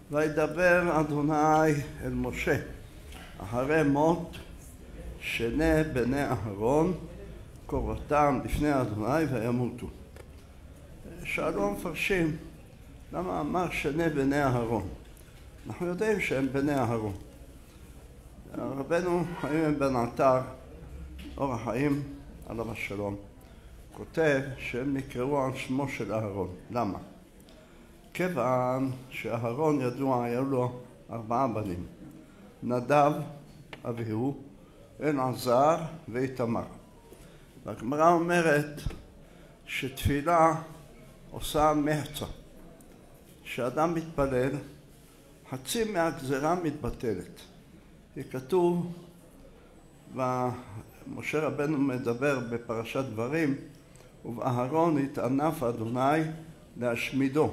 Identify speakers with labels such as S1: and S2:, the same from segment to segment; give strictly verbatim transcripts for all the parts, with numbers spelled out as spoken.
S1: וידבר אדוני אל משה אחרי מות שני בני אהרון קרבתם לפני אדוני וימותו. שאלו המפרשים, למה אמר שני בני אהרון? אנחנו יודעים שהם בני אהרון. רבנו חיים בן עטר, אור החיים עליו השלום, כותב שהם נקראו על שמו של אהרון. למה? כיוון שאהרון ידוע היה לו ארבעה בנים, נדב אביהו, אלעזר ואיתמר. והגמרא אומרת שתפילה עושה מחצה. כשאדם מתפלל, חצי מהגזרה מתבטלת. כתוב, ומשה רבנו מדבר בפרשת דברים, ובאהרון התענף אדוני להשמידו.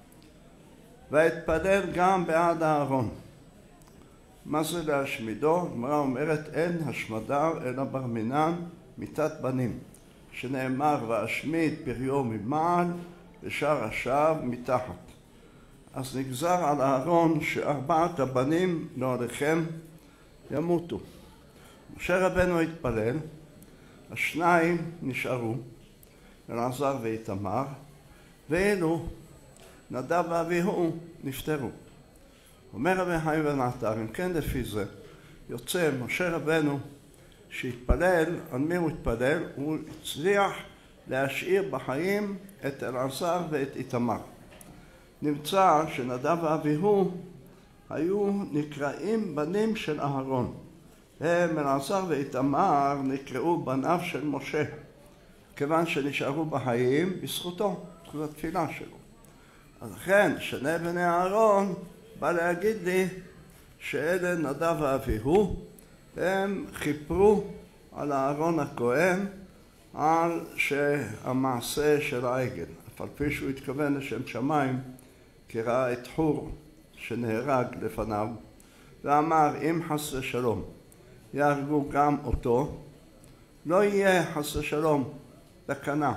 S1: והתפלל גם בעד אהרון. מה זה להשמידו? הגמרא אומרת, אין השמדה אלא בר מינן מיתת בנים, שנאמר ואשמיד פריו ממעל ושאר השאר מתחת. אז נגזר על אהרון שארבעת הבנים לא עליכם ימותו. משה רבנו התפלל, השניים נשארו, אלעזר ואיתמר, ואלו נדב ואביהו נפטרו. אומר רבי חיים בן עטר, אם כן לפי זה יוצא משה רבנו שהתפלל, על מי הוא התפלל? הוא הצליח להשאיר בחיים את אלעזר ואת איתמר. נמצא שנדב ואביהו היו נקראים בנים של אהרון. הם, אלעזר ואיתמר, נקראו בניו של משה, כיוון שנשארו בחיים בזכותו, בזכות התפילה שלו. אז לכן, שני בני אהרון בא להגיד לי שאלה נדב ואביהו, הם חיפרו על אהרון הכהן על שהמעשה של העגל, אף על פי שהוא התכוון לשם שמיים, כי ראה את חור שנהרג לפניו, ואמר, אם חס ושלום יהרגו גם אותו, לא יהיה חס ושלום תקנה.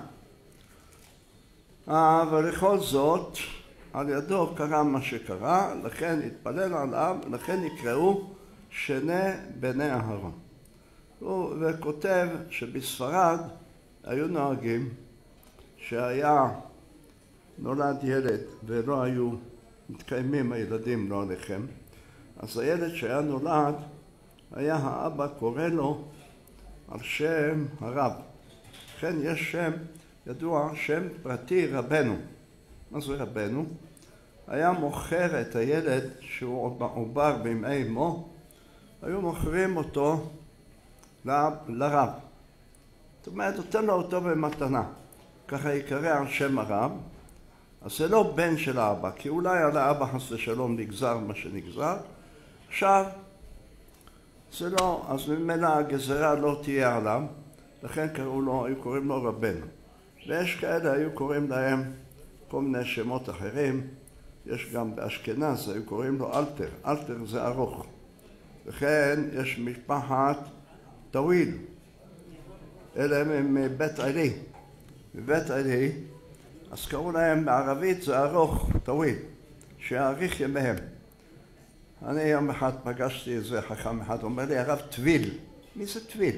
S1: אבל לכל זאת, על ידו קרה מה שקרה, לכן התפלל עליו, לכן נקראו שני בני אהרון. הוא וכותב שבספרד היו נוהגים שהיה נולד ילד ולא היו מתקיימים הילדים לא עליכם, אז הילד שהיה נולד, היה האבא קורא לו על שם הרב. לכן יש שם ידוע, שם פרטי רבנו. מה זה רבנו? היה מוכר את הילד שהוא עובר בימי אמו, היו מוכרים אותו לרב. זאת אומרת, נותן לו אותו במתנה. ככה יקרא על שם הרב. אז זה לא בן של האבא, כי אולי על האבא חס ושלום נגזר מה שנגזר. עכשיו, זה לא, אז ממילא הגזרה לא תהיה עליו, לכן קראו לו, היו קוראים לו רבנו. ויש כאלה, היו קוראים להם כל מיני שמות אחרים. יש גם באשכנז, היו קוראים לו אלתר. אלתר זה ארוך. וכן יש משפחת טוויל. אלה הם מבית עלי. בבית עלי, אז קראו להם בערבית זה ארוך, טוויל, שיאריך ימיהם. אני יום אחד פגשתי איזה חכם אחד, אומר לי, הרב טוויל. מי זה טוויל?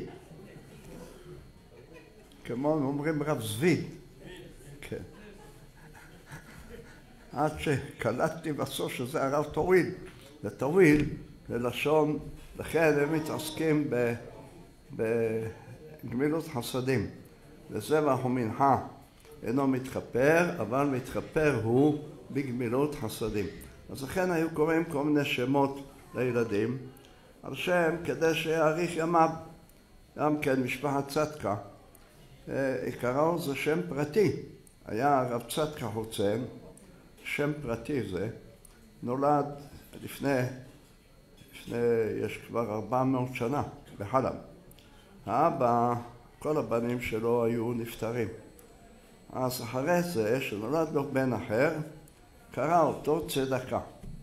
S1: כמו אומרים רב זביד. כן. עד שקלטתי בסוף שזה הרב טוויל. וטוויל זה לשון, לכן הם מתעסקים בגמילות חסדים. וזבח ומנחה אינו מתחפר, אבל מתחפר הוא בגמילות חסדים. אז לכן היו קוראים כל מיני שמות לילדים, על שם כדי שיאריך ימיו. גם כן משפחת צדקה, עיקרו זה שם פרטי. היה הרב צדקה חוצן, שם פרטי זה, נולד לפני, לפני יש כבר ארבע מאות שנה בחלב. האבא, כל הבנים שלו היו נפטרים. אז אחרי זה, שנולד לו בן אחר, קרא אותו צדקה.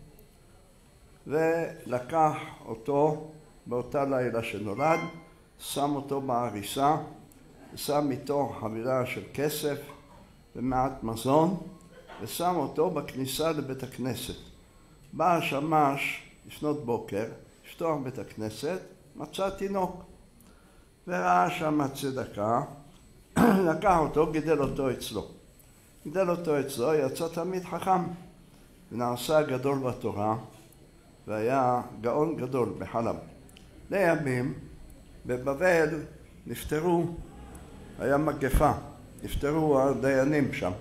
S1: ולקח אותו באותה לילה שנולד, שם אותו בעריסה, ושם איתו חבילה של כסף ומעט מזון, ושם אותו בכניסה לבית הכנסת. בא השמש לפנות בוקר, לפתוח בית הכנסת, מצא תינוק. וראה שם צדקה, לקח אותו, גידל אותו אצלו. גידל אותו אצלו, יצא תלמיד חכם, ונעשה גדול בתורה, והיה גאון גדול בחלב. לימים, בבבל נפטרו, היה מגפה, נפטרו הדיינים שם.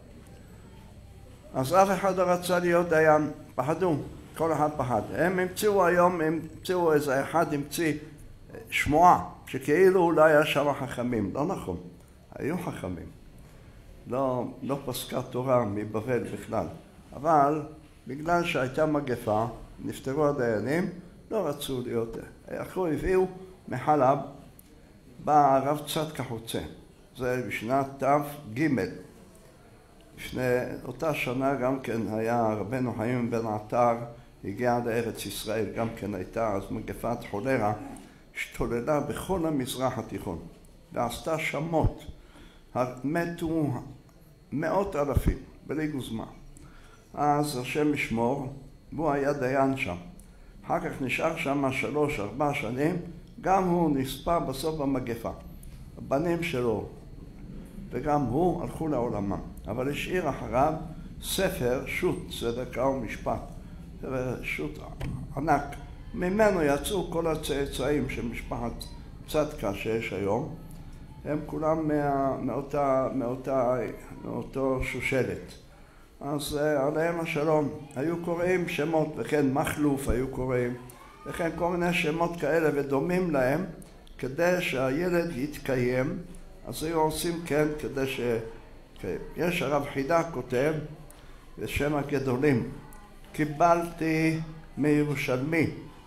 S1: אז אף אחד לא רצה להיות דיין, פחדו, כל אחד פחד. הם המציאו היום, הם המציאו איזה אחד המציא שמועה, שכאילו אולי היה שם חכמים. לא נכון, היו חכמים. לא, לא פסקה תורה מבבל בכלל. אבל בגלל שהייתה מגפה, נפטרו הדיינים, לא רצו להיות. אחרו הביאו מחלב, בא הרב צדקה חוצה. זה בשנת תש"ג. לפני אותה שנה גם כן היה רבנו חיים בן עטר, הגיע לארץ ישראל, גם כן הייתה אז מגפת חולרה, השתוללה בכל המזרח התיכון, ועשתה שמות. מתו מאות אלפים, בלי גוזמה. אז השם ישמור, והוא היה דיין שם. אחר כך נשאר שם שלוש, ארבע שנים, גם הוא נספה בסוף במגפה. הבנים שלו וגם הוא הלכו לעולמם. אבל השאיר אחריו ספר שו"ת, צדקה ומשפט. שו"ת ענק. ממנו יצאו כל הצאצאים של משפחת צדקה שיש היום. הם כולם מה, מאותה, מאותה, מאותו שושלת. אז עליהם השלום. היו קוראים שמות, וכן מחלוף היו קוראים, וכן כל מיני שמות כאלה ודומים להם, כדי שהילד יתקיים. אז היו עושים כן כדי ש... יש הרב חידה כותב בשם הגדולים, קיבלתי מירושלמי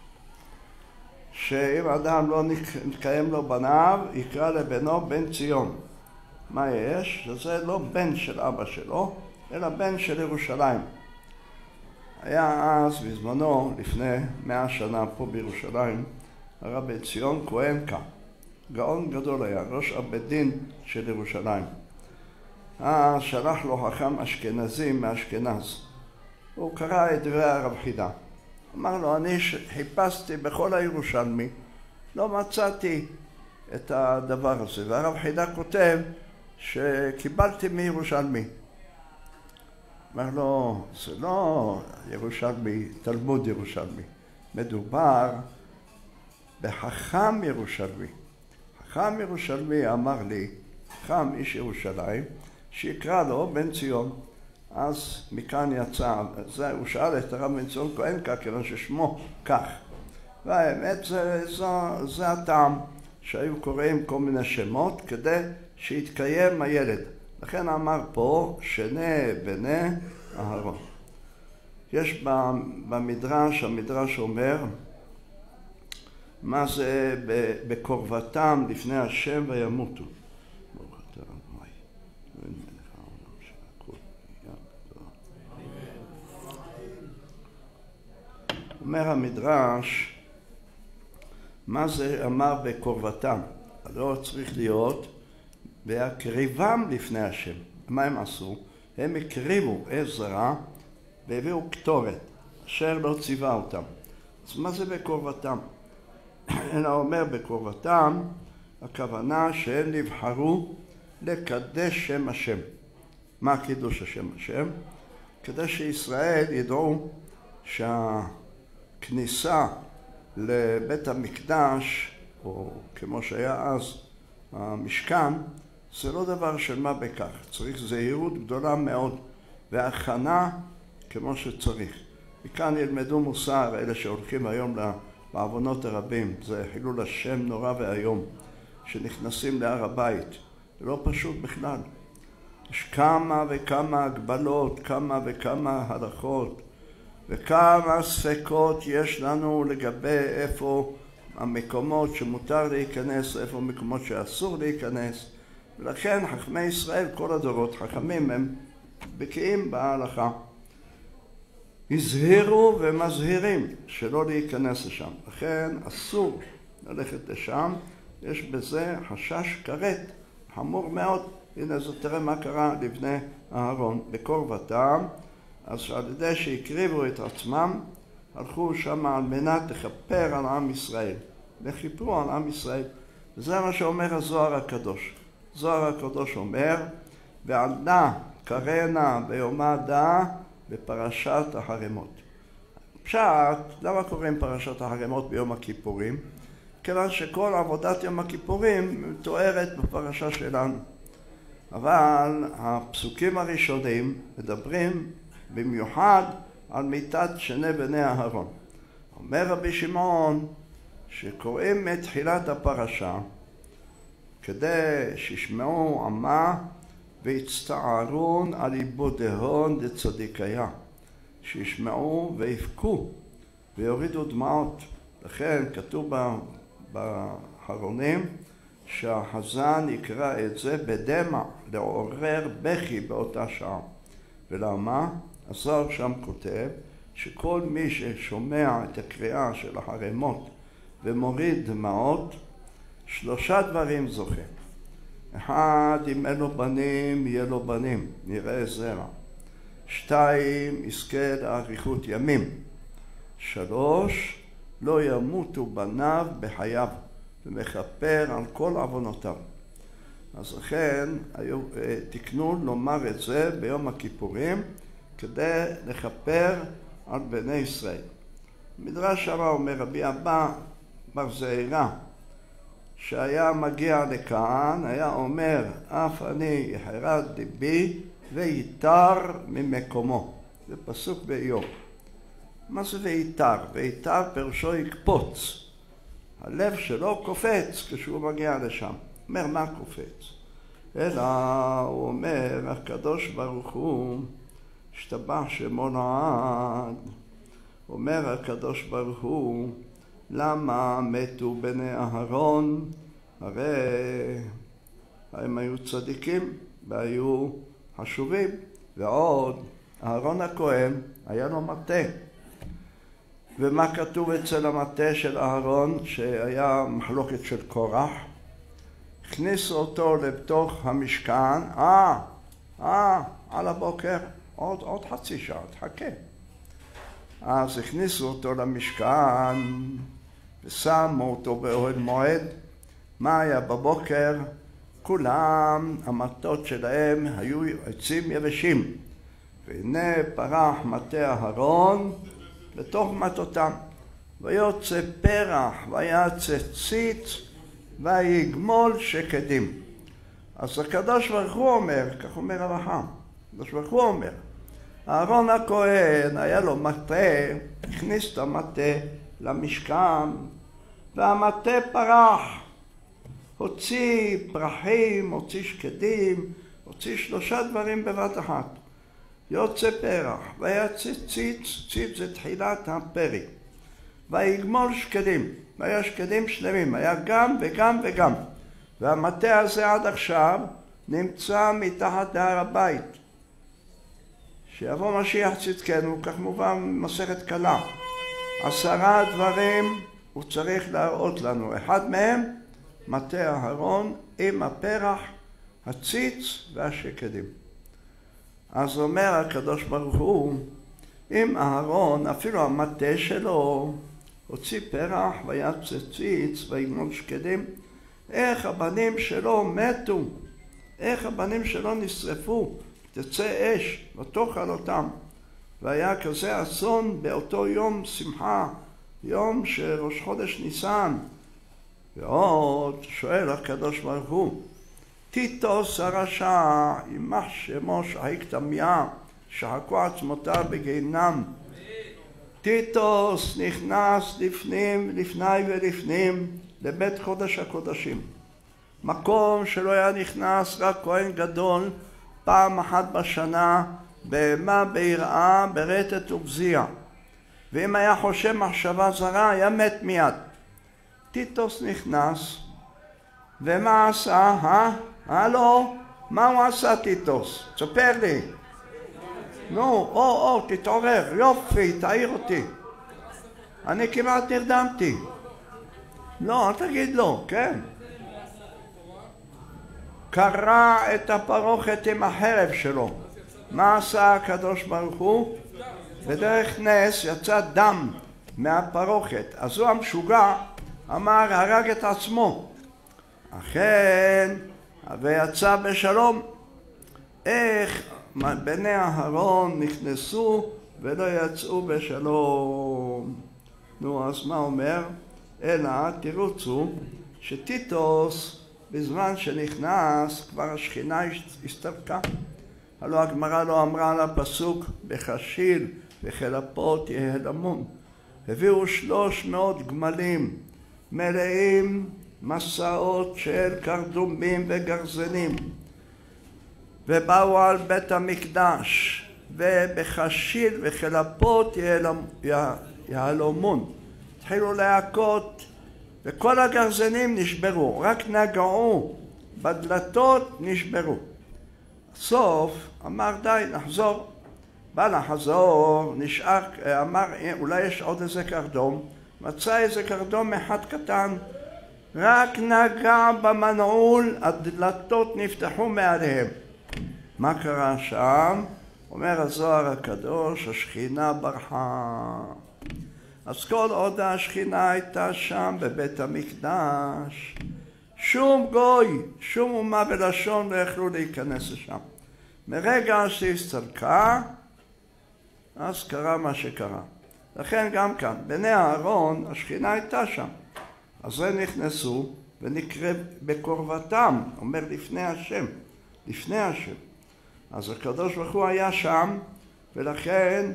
S1: שאם אדם לא נתקיים לו בניו, יקרא לבנו בן ציון. מה יש? שזה לא בן של אבא שלו, אלא בן של ירושלים. היה אז בזמנו, לפני מאה שנה פה בירושלים, הרב בן ציון כהנקה, גאון גדול היה, ראש הבית דין של ירושלים. אז שלח לו חכם אשכנזי מאשכנז. הוא קרא את דברי הרב חידה. אמר לו, אני חיפשתי בכל הירושלמי, לא מצאתי את הדבר הזה. והרב חידה כותב שקיבלתי מירושלמי. אמר לו, זה לא ירושלמי, תלמוד ירושלמי. מדובר בחכם ירושלמי. חכם ירושלמי אמר לי, חכם איש ירושלים, שיקרא לו בן ציון. אז מכאן יצא, זה, הוא שאל את הרב בן ציון כהנקה, כיוון ששמו כך. והאמת זה, זה, זה הטעם שהיו קוראים כל מיני שמות כדי שיתקיים הילד. לכן אמר פה, שני בני אהרון. יש במדרש, המדרש אומר, מה זה בקרבתם לפני השם וימותו. אומר המדרש, מה זה אמר בקרבתם? לא צריך להיות בהקריבם לפני השם. מה הם עשו? הם הקריבו עץ זרע והביאו קטורת, אשר לא ציווה אותם. אז מה זה בקרבתם? אלא אומר בקרבתם, הכוונה שהם נבחרו לקדש שם השם. מה קידוש השם השם? כדי שישראל ידעו שהכניסה לבית המקדש, או כמו שהיה אז המשכן, זה לא דבר של מה בכך. צריך זהירות גדולה מאוד, והכנה כמו שצריך. וכאן ילמדו מוסר, אלה שהולכים היום בעוונות הרבים. זה חילול השם נורא והיום, שנכנסים להר הבית. זה לא פשוט בכלל. יש כמה וכמה הגבלות, כמה וכמה הלכות, וכמה ספקות יש לנו לגבי איפה המקומות שמותר להיכנס, איפה המקומות שאסור להיכנס. ולכן חכמי ישראל, כל הדורות, חכמים הם בקיאים בהלכה. הזהירו ומזהירים שלא להיכנס לשם. לכן אסור ללכת לשם, יש בזה חשש כרת, חמור מאוד. הנה, זאת תראה מה קרה לבני אהרון. בקרבתם אז על ידי שהקריבו את עצמם, הלכו שם על מנת לכפר על עם ישראל. וכיפרו על עם ישראל. וזה מה שאומר הזוהר הקדוש. הזוהר הקדוש אומר, ועלנה קרנה ביומה דא בפרשת החרמות. פשט, למה קוראים פרשת החרמות ביום הכיפורים? כיוון שכל עבודת יום הכיפורים מתוארת בפרשה שלנו. אבל הפסוקים הראשונים מדברים במיוחד על מיתת שני בני אהרון. אומר רבי שמעון שקוראים מתחילת הפרשה כדי שישמעו עמה והצטערון על עיבודהון דצדיקיה, שישמעו ויבכו ויורידו דמעות. לכן כתוב באחרונים שהחזן יקרא את זה בדמע, לעורר בכי באותה שעה. ולמה? הזוהר שם כותב שכל מי ששומע את הקריאה של החרמות ומוריד דמעות, שלושה דברים זוכה. אחד, אם אין לו בנים, יהיה לו בנים, נראה זרע. שתיים, יזכה לאריכות ימים. שלוש, לא ימותו בניו בחייו, ומכפר על כל עוונותיו. אז לכן היו, תקנו לומר את זה ביום הכיפורים כדי לכפר על בני ישראל. מדרש שמה אומר רבי אבא בר זעירא שהיה מגיע לכאן, היה אומר אף אני יחרד ליבי ויתר ממקומו. זה פסוק באיוב. מה זה ויתר? ויתר פירושו יקפוץ. הלב שלו קופץ כשהוא מגיע לשם. אומר מה קופץ? אלא הוא אומר הקדוש ברוך הוא השתבח שמו לעד. אומר הקדוש ברוך הוא למה מתו בני אהרון? הרי הם היו צדיקים והיו חשובים. ועוד אהרון הכהן היה לו מטה. ומה כתוב אצל המטה של אהרון שהיה מחלוקת של קורח? הכניסו אותו לתוך המשכן, אה, אה, על הבוקר, עוד, עוד חצי שעה, תחכה. אז הכניסו אותו למשכן ושמו אותו באוהל מועד. מה היה בבוקר? כולם, המטות שלהם היו עצים יבשים. והנה פרח מטה אהרון לתוך מטותם. ויוצא פרח ויצא ציץ ויגמול שקדים. אז הקדוש ברוך הוא אומר, כך אומר הרחם, הקדוש ברוך הוא אומר, אהרון הכהן היה לו מטה, הכניס את המטה למשכן, והמטה פרח, הוציא פרחים, הוציא שקדים, הוציא שלושה דברים בבת אחת. יוצא פרח, ויצא ציץ, ציץ זה תחילת הפרי, ויגמול שקדים, והיה שקדים שלמים, היה גם וגם וגם. והמטה הזה עד עכשיו נמצא מתחת להר הבית. שיבוא משיח צדקנו, כך מובן מסכת קלה. עשרה דברים הוא צריך להראות לנו. אחד מהם, מטה אהרון עם הפרח, הציץ והשקדים. אז אומר הקדוש ברוך הוא, אם אהרון, אפילו המטה שלו, הוציא פרח ויצא ציץ ויגמול שקדים, איך הבנים שלו מתו, איך הבנים שלו נשרפו, תצא אש ותאכל אותם. והיה כזה אסון באותו יום שמחה, יום של ראש חודש ניסן. ועוד שואל הקדוש ברוך הוא, טיטוס הרשע יימח שמו שחיק תמיה, שחקו עצמותיו בגיהנם. טיטוס נכנס לפנים, לפני ולפנים, לבית קודש הקודשים. מקום שלא היה נכנס רק כהן גדול פעם אחת בשנה, בהמה ביראה, ברטט ובזיע. ואם היה חושב מחשבה זרה, היה מת מיד. טיטוס נכנס, ומה עשה? אה? הלו? מה הוא עשה טיטוס? תספר לי. נו, או, או, תתעורר, יופי, תעיר אותי. אני כמעט נרדמתי. לא, אל תגיד לא, כן. קרע את הפרוכת עם החרב שלו. מה עשה הקדוש ברוך הוא? בדרך נס יצא דם מהפרוכת. אז הוא המשוגע אמר הרג את עצמו. אכן ויצא בשלום. איך בני אהרון נכנסו ולא יצאו בשלום? נו, אז מה אומר? אלא תירוצו שטיטוס בזמן שנכנס כבר השכינה הסתלקה. הלא הגמרא לא אמרה על הפסוק בחשיל וכלפות יהלמון. הביאו שלוש מאות גמלים מלאים מסעות של קרדומים וגרזנים ובאו על בית המקדש ובחשיל וכלפות יהלומון התחילו להכות וכל הגרזנים נשברו, רק נגעו בדלתות נשברו. סוף אמר די נחזור. בא לחזור, נשאר, אמר אולי יש עוד איזה קרדום, מצא איזה קרדום אחד קטן, רק נגע במנעול, הדלתות נפתחו מעליהם. מה קרה שם? אומר הזוהר הקדוש, השכינה ברחה. אז כל עוד השכינה הייתה שם בבית המקדש, שום גוי, שום אומה ולשון לא יכלו להיכנס לשם. מרגע שהסתלקה, אז קרה מה שקרה. לכן גם כאן, בני אהרון, השכינה הייתה שם. אז הם נכנסו ונקרא בקרבתם, אומר לפני השם, לפני השם. אז הקדוש ברוך הוא היה שם, ולכן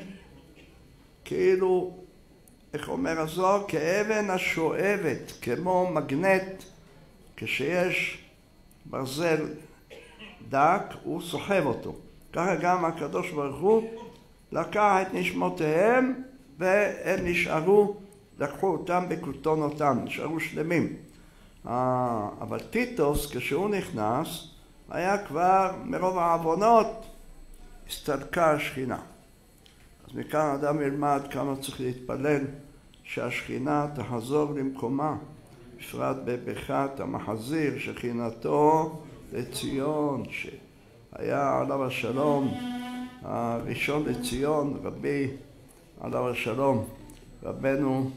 S1: כאילו, איך אומר הזוהר, כאבן השואבת, כמו מגנט, כשיש ברזל דק, הוא סוחב אותו. ככה גם הקדוש ברוך הוא לקח את נשמותיהם, והם נשארו, לקחו אותם בכותונותם, נשארו שלמים. אבל טיטוס, כשהוא נכנס, היה כבר מרוב העוונות, הסתלקה השכינה. אז מכאן אדם ילמד כמה צריך להתפלל שהשכינה תחזור למקומה, בפרט בברכת המחזיר שכינתו לציון, שהיה עליו השלום, הראשון לציון, רבי עליו השלום, רבנו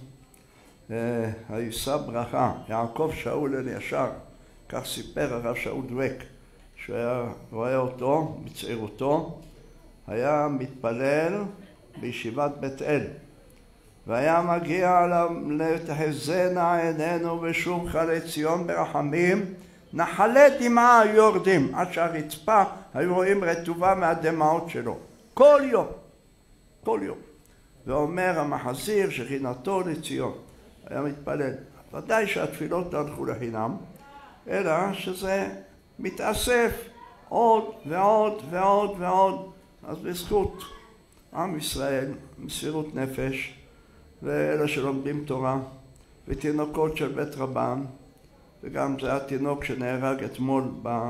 S1: הישא ברכה, יעקב שאול אלישר, כך סיפר הרב שאול דבק, שהוא היה רואה אותו בצעירותו, היה מתפלל בישיבת בית אל, והיה מגיע לתחזינה עינינו ושום חלי ציון ברחמים, נחלי דמעה היו יורדים, עד שהרצפה היו רואים רטובה מהדמעות שלו, כל יום, כל יום. ואומר המחזיר שכינתו לציון, היה מתפלל. ודאי שהתפילות לא הלכו לחינם, אלא שזה מתאסף עוד ועוד ועוד ועוד. אז בזכות עם ישראל, מסירות נפש, ואלה שלומדים תורה, ותינוקות של בית רבן, וגם זה התינוק שנהרג אתמול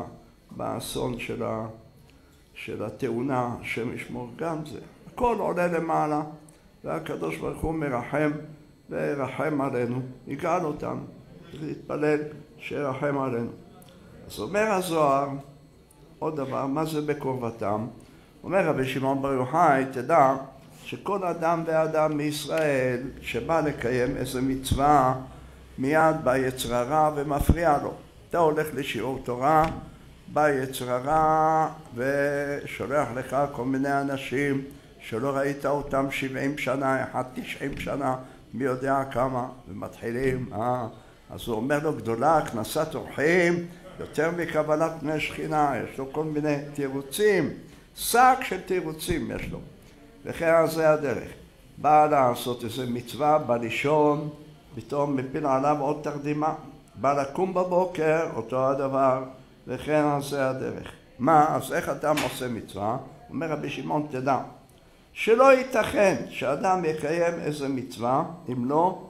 S1: באסון של, ה, של התאונה, השם ישמור, גם זה. הכל עולה למעלה, והקדוש ברוך הוא מרחם ורחם עלינו, יגאל אותנו, להתפלל שירחם עלינו. אז אומר הזוהר, עוד דבר, מה זה בקרבתם? אומר רבי שמעון בר יוחאי, תדע שכל אדם ואדם מישראל שבא לקיים איזו מצווה, מיד בא יצר הרע ומפריע לו. אתה הולך לשיעור תורה, בא יצר הרע ושולח לך כל מיני אנשים שלא ראית אותם שבעים שנה, אחד תשעים שנה, מי יודע כמה, ומתחילים, אה? אז הוא אומר לו, גדולה, כנסת אורחים, יותר מקבלת פני שכינה, יש לו כל מיני תירוצים, שק של תירוצים יש לו. וכן זה הדרך. בא לעשות איזו מצווה, בא לישון, פתאום מפיל עליו עוד תרדימה. בא לקום בבוקר, אותו הדבר, וכן זה הדרך. מה? אז איך אדם עושה מצווה? אומר רבי שמעון, תדע, שלא ייתכן שאדם יקיים איזו מצווה, אם לא,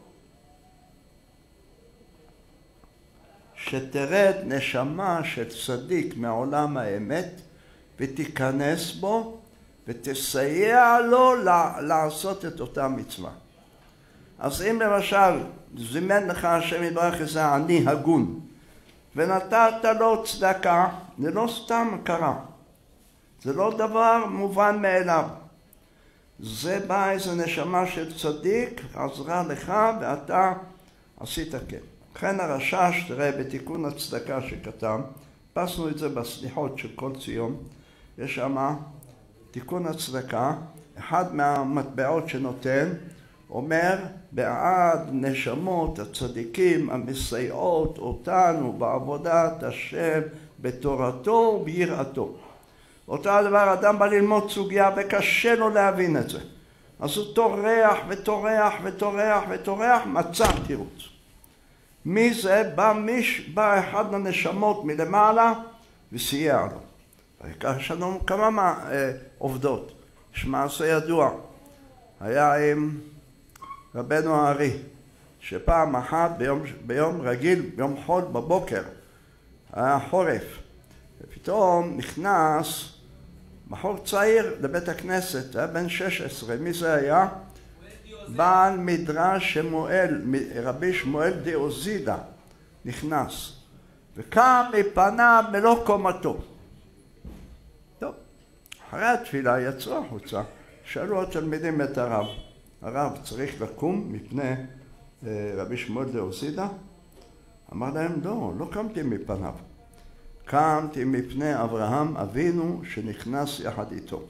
S1: שתרד נשמה של צדיק מעולם האמת, ותיכנס בו, ותסייע לו לעשות את אותה מצווה. אז אם למשל זימן לך השם יתברך איזה עני הגון, ונתת לו צדקה, זה לא סתם קרה. זה לא דבר מובן מאליו. זה בא איזו נשמה של צדיק, עזרה לך ואתה עשית כן. לכן הרש"ש, תראה בתיקון הצדקה שכתב, פסנו את זה בסליחות של כל ציון, יש שם תיקון הצדקה, אחד מהמטבעות שנותן, אומר בעד נשמות הצדיקים המסייעות אותנו בעבודת השם בתורתו וביראתו. אותו הדבר, אדם בא ללמוד סוגיה וקשה לו להבין את זה. אז הוא טורח וטורח וטורח וטורח, מצא תירוץ. מי זה? בא, מיש, בא אחד הנשמות מלמעלה וסייע לו. יש לנו כמה אה, עובדות. יש מעשה ידוע. היה עם רבנו הארי, שפעם אחת ביום, ביום רגיל, ביום חול בבוקר, היה חורף, ופתאום נכנס בחור צעיר לבית הכנסת, היה בן שש עשרה. מי זה היה? בעל מדרש שמואל, רבי שמואל דאוזידה, נכנס וקם מפניו מלוא קומתו. טוב, אחרי התפילה יצאו החוצה, שאלו התלמידים את הרב, הרב צריך לקום מפני רבי שמואל דאוזידה? אמר להם, לא, לא קמתי מפניו, קמתי מפני אברהם אבינו שנכנס יחד איתו.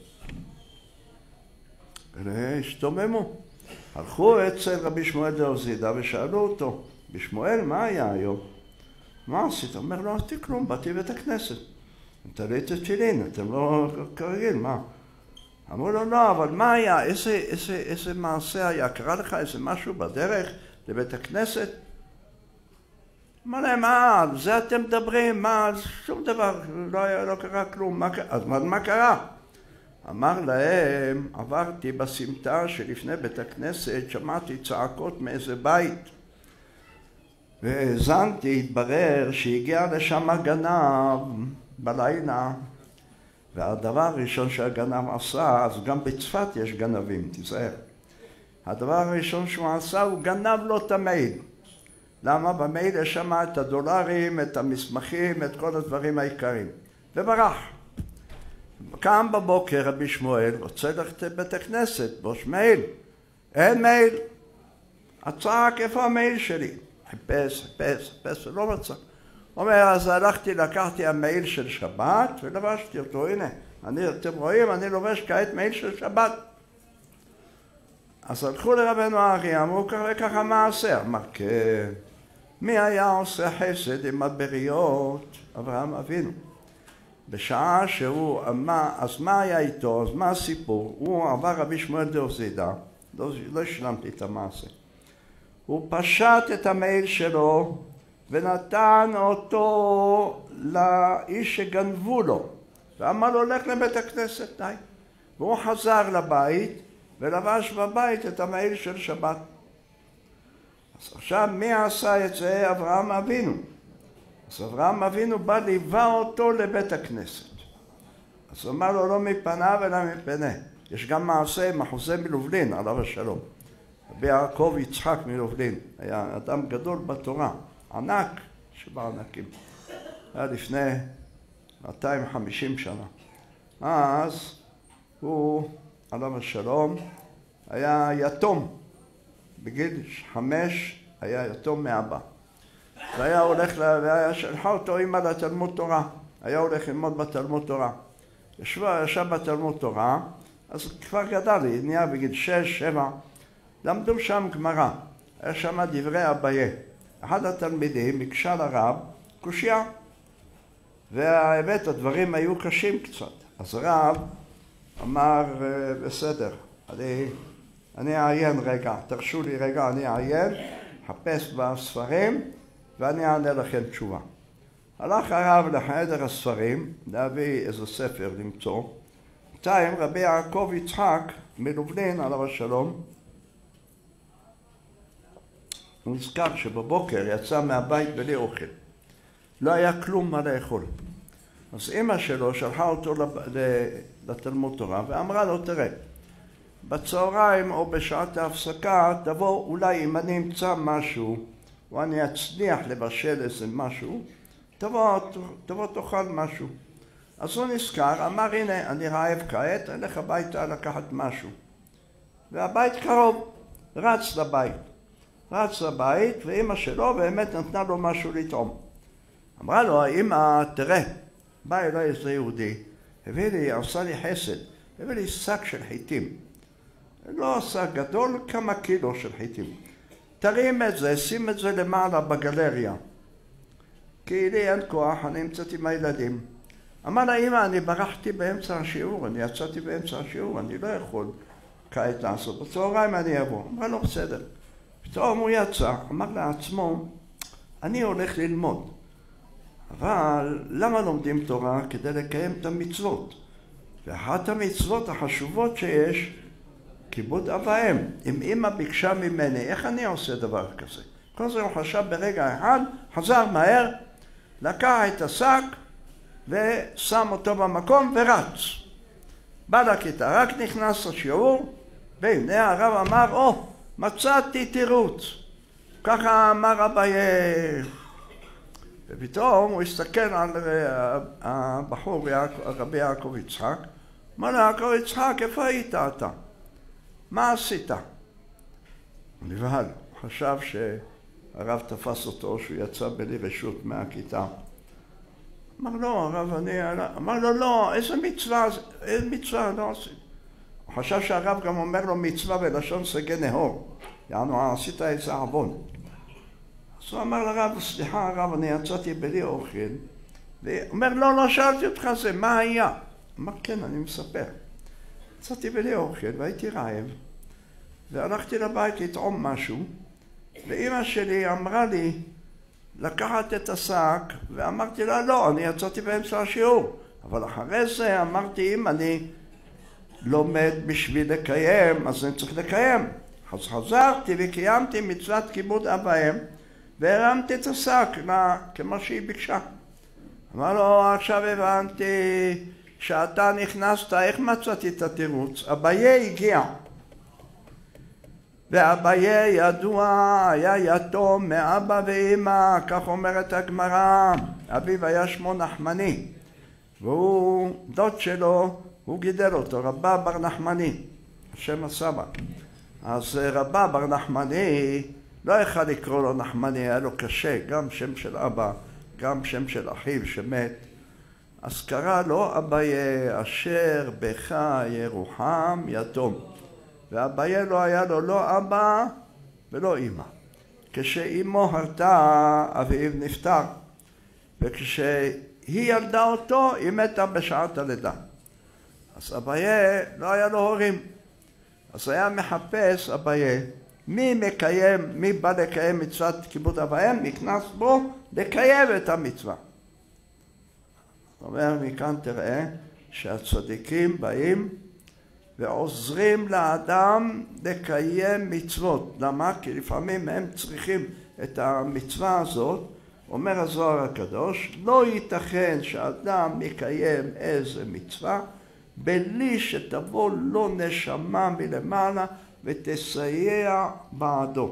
S1: והשתוממו. הלכו אצל רבי שמואל דאוזידה ושאלו אותו, בשמואל, מה היה היום? מה עשית? אומר, לא עשיתי כלום, באתי בית הכנסת. תליתי תפילין, אתם לא כרגיל, מה? אמרו לו, לא, אבל מה היה? איזה, איזה, איזה מעשה היה? קרה לך איזה משהו בדרך לבית הכנסת? אמר להם, מה, על זה אתם מדברים? מה, שום דבר, לא, היה, לא קרה כלום. מה, אז מה, מה קרה? אמר להם, עברתי בסמטה שלפני בית הכנסת, שמעתי צעקות מאיזה בית. והאזנתי, התברר שהגיע לשם גנב בלילה. והדבר הראשון שהגנב עשה, אז גם בצפת יש גנבים, תיזהר. הדבר הראשון שהוא עשה, הוא גנב לו את המייל. למה? במייל יש שם את הדולרים, את המסמכים, את כל הדברים העיקריים. וברח. קם בבוקר רבי שמואל, רוצה ללכת לבית הכנסת, בוש מייל. אין מייל. הצעק, איפה המייל שלי? חיפש, חיפש, חיפש, לא מצא. אומר, אז הלכתי, לקחתי המייל של שבת ולבשתי אותו. הנה, אני, אתם רואים, אני לובש כעת מייל של שבת. אז הלכו לרבנו הארי, אמרו ככה וככה מה עשה? אמר, כן. מי היה עושה חסד עם הבריות? אברהם אבינו. בשעה שהוא אמר, אז מה היה איתו? אז מה הסיפור? הוא עבר רבי שמואל דאוזידה, לא, לא השלמתי את המעשה. הוא פשט את המייל שלו ונתן אותו לאיש שגנבו לו. ואמר לו, לך לבית הכנסת, די. והוא חזר לבית ולבש בבית את המייל של שבת. אז עכשיו מי עשה את זה? אברהם אבינו. אז אברהם אבינו בא ליווה אותו לבית הכנסת. אז הוא אמר לו, לא מפניו אלא מפני. יש גם מעשה עם אחוזה מלובלין, עליו השלום. רבי יעקב יצחק מלובלין, היה אדם גדול בתורה, ענק שבענקים. היה לפני מאתיים וחמישים שנה. אז הוא, עליו השלום, היה יתום. בגיל חמש היה יתום מאבא. והיה הולך, והיה שלחה אותו אמא לתלמוד תורה. היה הולך ללמוד בתלמוד תורה. ישב, ישב בתלמוד תורה, אז כבר גדל, נהיה בגיל שש, שבע. למדו שם גמרא. היה שם דברי אביי. אחד התלמידים הקשה לרב קושיה. והאמת, הדברים היו קשים קצת. אז הרב אמר, בסדר, אני, אני אעיין רגע, תרשו לי רגע, אני אעיין, חפש בספרים, ואני אענה לכם תשובה. הלך הרב לחדר הספרים, להביא איזה ספר למצוא. בינתיים רבי יעקב יצחק מלובלין, עליו השלום, הוא נזכר שבבוקר יצא מהבית בלי אוכל. לא היה כלום מה לאכול. אז אמא שלו שלחה אותו לתלמוד תורה ואמרה לו, תראה, בצהריים או בשעת ההפסקה תבוא, אולי אם אני אמצא משהו או אני אצליח לבשל איזה משהו, תבוא, תבוא תאכל משהו. אז הוא נזכר, אמר הנה אני רעב כעת, אלך הביתה לקחת משהו. והבית קרוב, רץ לבית. רץ לבית ואמא שלו באמת נתנה לו משהו לטעום. אמרה לו האמא תראה, בא אליי איזה יהודי, הביא לי, עשה לי חסד, הביא לי שק של חיטים. לא שק גדול, כמה קילו של חיטים. תרים את זה, שים את זה למעלה בגלריה. כי לי אין כוח, אני נמצאת עם הילדים. אמר לה אמא, אני ברחתי באמצע השיעור, אני יצאתי באמצע השיעור, אני לא יכול כעת לעשות. בצהריים אני אבוא. אמרה לו בסדר. פתאום הוא יצא, אמר לעצמו, אני הולך ללמוד. אבל למה לומדים תורה? כדי לקיים את המצוות. ואחת המצוות החשובות שיש, כיבוד אב ואם. אם אמא ביקשה ממני, איך אני עושה דבר כזה? כל זה הוא חשב ברגע אחד, חזר מהר, לקח את השק ושם אותו במקום ורץ. בא לכיתה, רק נכנס לשיעור, והנה הרב אמר, או, מצאתי תירוץ. ככה אמר אביי. ופתאום הוא הסתכל על הבחור, רבי יעקב יצחק, אמר לו, יעקב יצחק, איפה היית אתה? מה עשית? הוא נבהל, הוא חשב שהרב תפס אותו, שהוא יצא בלי רשות מהכיתה. אמר לו, הרב, אני... אמר לו, לא, איזה מצווה, איזה מצווה, לא עשית. הוא חשב שהרב גם אומר לו מצווה בלשון סגי נהור. יענו, עשית איזה עוון. אז הוא אמר לרב, סליחה הרב, אני יצאתי בלי אוכל. והוא אומר, לא, לא שאלתי אותך זה, מה היה? אמר, כן, אני מספר. יצאתי בלי אוכל והייתי רעב. והלכתי לבית לטעום משהו. ואמא שלי אמרה לי לקחת את השק, ואמרתי לה, לא, אני יצאתי באמצע השיעור. אבל אחרי זה אמרתי, אם אני לומד בשביל לקיים, אז אני צריך לקיים. אז חזרתי וקיימתי מצוות כיבוד אב ואם, והרמתי את השק כמו שהיא ביקשה. אמר לו, עכשיו הבנתי שאתה נכנסת, איך מצאתי את התירוץ? אביי הגיע. ואביי ידוע היה יתום מאבא ואמא, כך אומרת הגמרא. אביו היה שמו נחמני, והוא דוד שלו, הוא גידל אותו, רבא בר נחמני, השם הסבא. אז רבא בר נחמני לא יכול לקרוא לו נחמני, היה לו קשה, גם שם של אבא, גם שם של אחיו שמת. אז קרא לו אביי אשר בך ירוחם יתום. ואביי לא היה לו לא אבא ולא אמא. כשאימו הרתה, אביו נפטר. וכשהיא ילדה אותו, היא מתה בשעת הלידה. אז אביי לא היה לו הורים. אז היה מחפש אביי מי מקיים, מי בא לקיים מצוות כיבוד אב ואם, נכנס בו לקיים את המצווה. זאת אומרת, מכאן תראה שהצדיקים באים ועוזרים לאדם לקיים מצוות. למה? כי לפעמים הם צריכים את המצווה הזאת. אומר הזוהר הקדוש, לא ייתכן שאדם יקיים איזה מצווה בלי שתבוא לו נשמה מלמעלה ותסייע בעדו.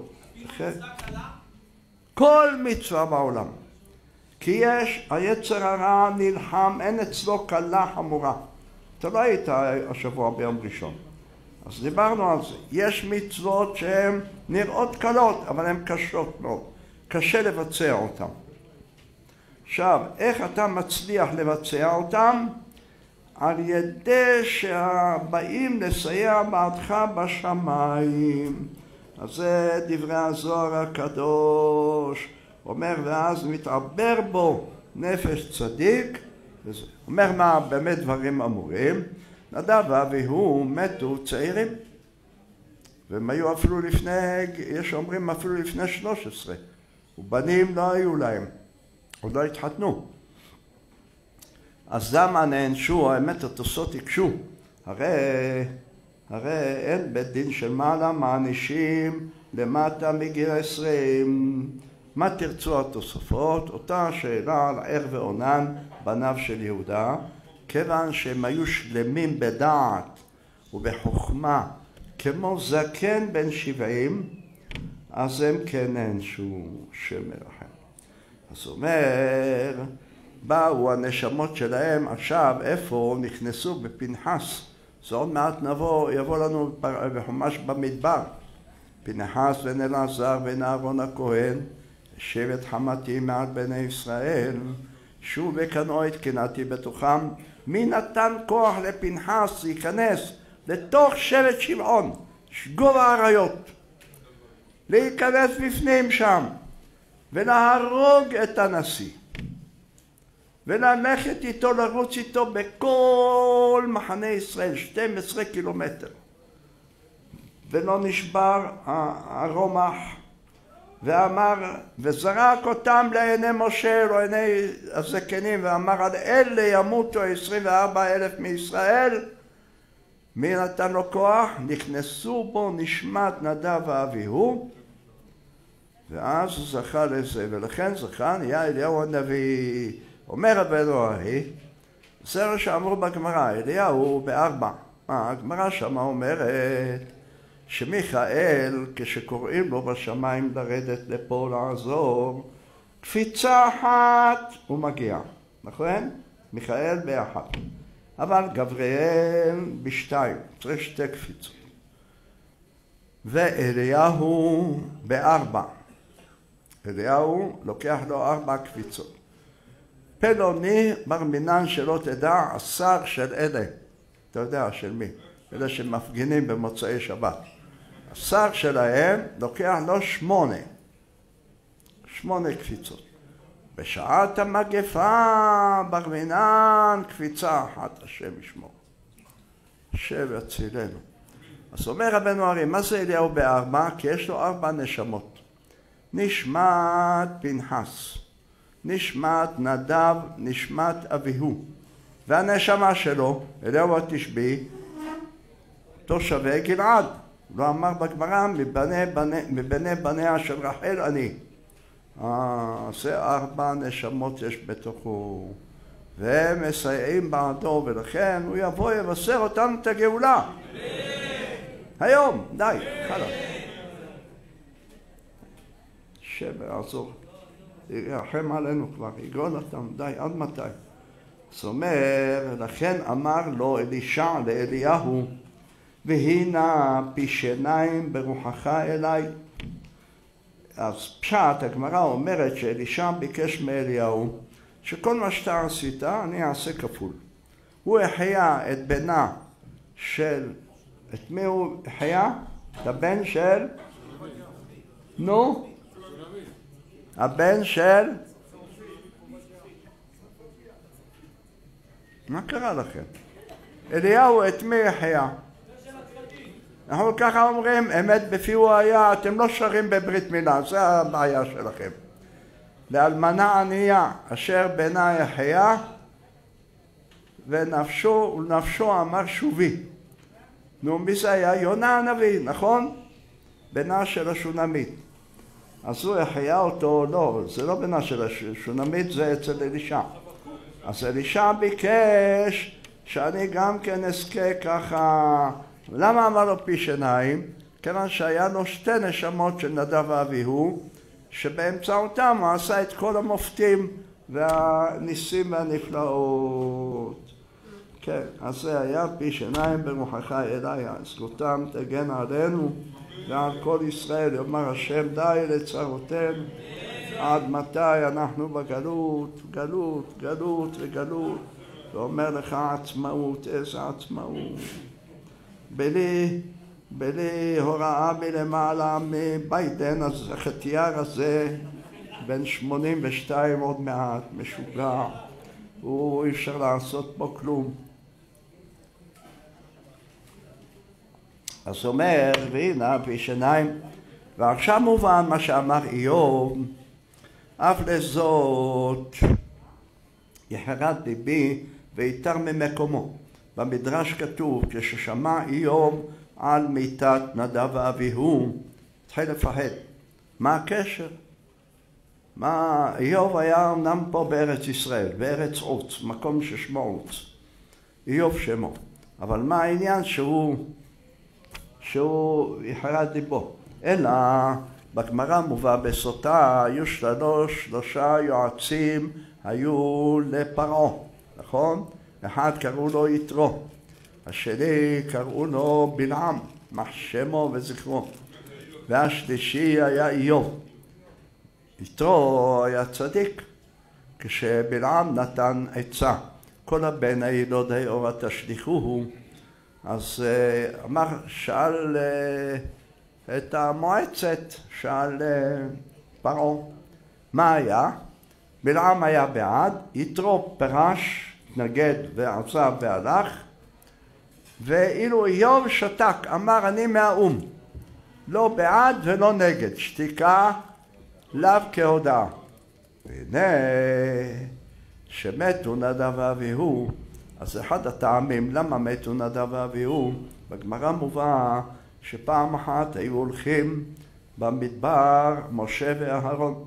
S1: כל מצווה בעולם. כי יש, היצר הרע נלחם, אין אצלו קלה חמורה. אתה לא היית השבוע ביום ראשון. אז דיברנו על זה. יש מצוות שהן נראות קלות, אבל הן קשות מאוד. קשה לבצע אותן. עכשיו, איך אתה מצליח לבצע אותן? על ידי שבאים לסייע בעדך בשמיים. אז זה דברי הזוהר הקדוש. אומר, ואז מתעבר בו נפש צדיק. וזה אומר מה באמת דברים אמורים. נדב ואביהו מתו צעירים. והם היו אפילו לפני, יש אומרים אפילו לפני שלוש עשרה. ובנים לא היו להם. עוד לא התחתנו. אז למה נענשו? האמת התוספות הקשו. הרי, הרי אין בית דין של מעלה מענישים למטה מגיל עשרים. מה תרצו התוספות? אותה שאלה על ער ועונן בניו של יהודה, כיוון שהם היו שלמים בדעת ובחוכמה כמו זקן בן שבעים, אז הם כן נענשו שם מרחם. אז אומר, באו הנשמות שלהם עכשיו, איפה נכנסו בפנחס. זה עוד מעט נבוא, יבוא לנו בחומש במדבר. פנחס בן אלעזר בן אהרון הכהן, שבט חמתי מעט בני ישראל, שוב וקנאו את קנאתי בתוכם. מי נתן כוח לפנחס להיכנס לתוך שבט שמעון, שגוב האריות, להיכנס בפנים שם ולהרוג את הנשיא וללכת איתו, לרוץ איתו בכל מחנה ישראל, שנים עשר קילומטר, ולא נשבר הרומח, ואמר, וזרק אותם לעיני משה, לעיני הזקנים, ואמר, על אלה ימותו עשרים וארבעה אלף מישראל. מי נתן לו כוח? נכנסו בו נשמת נדב ואביהו, ואז הוא זכה לזה, ולכן זכה נהיה אליהו הנביא. אומר רבנו ארי, זה מה שאמרו בגמרא, אליהו בארבע. מה, הגמרא שמה אומרת שמיכאל, כשקוראים לו בשמיים לרדת לפה לעזור, קפיצה אחת הוא מגיע, נכון? מיכאל באחת. אבל גבריאל בשתיים, צריך שתי קפיצות. ואליהו בארבע. אליהו לוקח לו ארבע קפיצות. פלוני בר מינן שלא תדע, השר של אלה. אתה יודע של מי? אלה שמפגינים במוצאי שבת. השר שלהם לוקח לו שמונה. שמונה קפיצות. בשעת המגפה בר מינן קפיצה אחת, השם ישמור. השם יצילנו. אז אומר רבנו ארי, מה זה אליהו בארבע? כי יש לו ארבע נשמות. נשמת פנחס, נשמת נדב, נשמת אביהו. והנשמה שלו, אליהו התשבי, תושבי גלעד. לא אמר בגמרא, מבני, בני, מבני בניה של רחל אני. אה, זה ארבע נשמות יש בתוכו. והם מסייעים בעדו, ולכן הוא יבוא יבשר אותנו את הגאולה. היום, די, חלק. שבעזור. ירחם עלינו כבר, יגאול אותם, די, עד מתי? זאת אומרת, לכן אמר לו אלישע לאליהו, והנה פי שיניים ברוחך אליי. אז פשט, הגמרא אומרת שאלישע ביקש מאליהו, שכל מה שאתה עשית, אני אעשה כפול. הוא החיה את בנה של, את מי הוא החיה? את הבן של? נו? הבן של? מה קרה לכם? אליהו את מי החיה? אנחנו ככה אומרים, אמת בפי הוא היה, אתם לא שרים בברית מילה, זה הבעיה שלכם. לאלמנה ענייה, אשר בנה יחיה, ונפשו, ולנפשו אמר שובי. נו, מי זה היה? יונה הנביא, נכון? בנה של השונמית. אז הוא יחיה אותו, לא, זה לא בנה של השונמית, זה אצל אלישע. אז אלישע ביקש שאני גם כן אזכה ככה. למה אמר לו פי שיניים? כיוון שהיה לו שתי נשמות של נדב ואביהו, שבאמצעותם הוא עשה את כל המופתים והניסים והנפלאות. כן, אז זה היה פי שיניים ברוחך אליי, זכותם תגן עלינו ועל כל ישראל. יאמר השם די לצרותינו. עד מתי אנחנו בגלות, גלות, גלות וגלות. ואומר לך עצמאות, איזה עצמאות. בלי, בלי הוראה מלמעלה מביידן, אז החטיאר הזה בן שמונים ושתיים עוד מעט, משוגע, הוא אי אפשר לעשות פה כלום. אז אומר, והנה פי שיניים, ועכשיו מובן מה שאמר איוב, אף לזאת יחרד ליבי ויתר ממקומו. במדרש כתוב, כששמע איוב על מיתת נדב ואביהו, התחיל לפחד. מה הקשר? מה, איוב היה אמנם פה בארץ ישראל, בארץ עוץ, מקום ששמו עוץ. איוב שמו. אבל מה העניין שהוא, שהוא יחרד ליבו? אלא בגמרא מובא בסוטה, היו שלוש, שלושה יועצים, היו לפרעה, נכון? אחד קראו לו יתרו, השני קראו לו בלעם, מה שמו וזכרו, והשלישי היה איוב. יתרו היה צדיק, כשבלעם נתן עצה, כל הבן הילודי אורה תשליכוהו, אז אמר, שאל את המועצת, שאל פרעה, מה היה? בלעם היה בעד, יתרו פרש, התנגד ועזב והלך, ואילו איוב שתק, אמר אני מהאום, לא בעד ולא נגד, שתיקה לאו כהודאה. והנה שמתו נדב ואביהו, אז אחד הטעמים למה מתו נדב ואביהו, בגמרא מובא שפעם אחת היו הולכים במדבר משה ואהרון,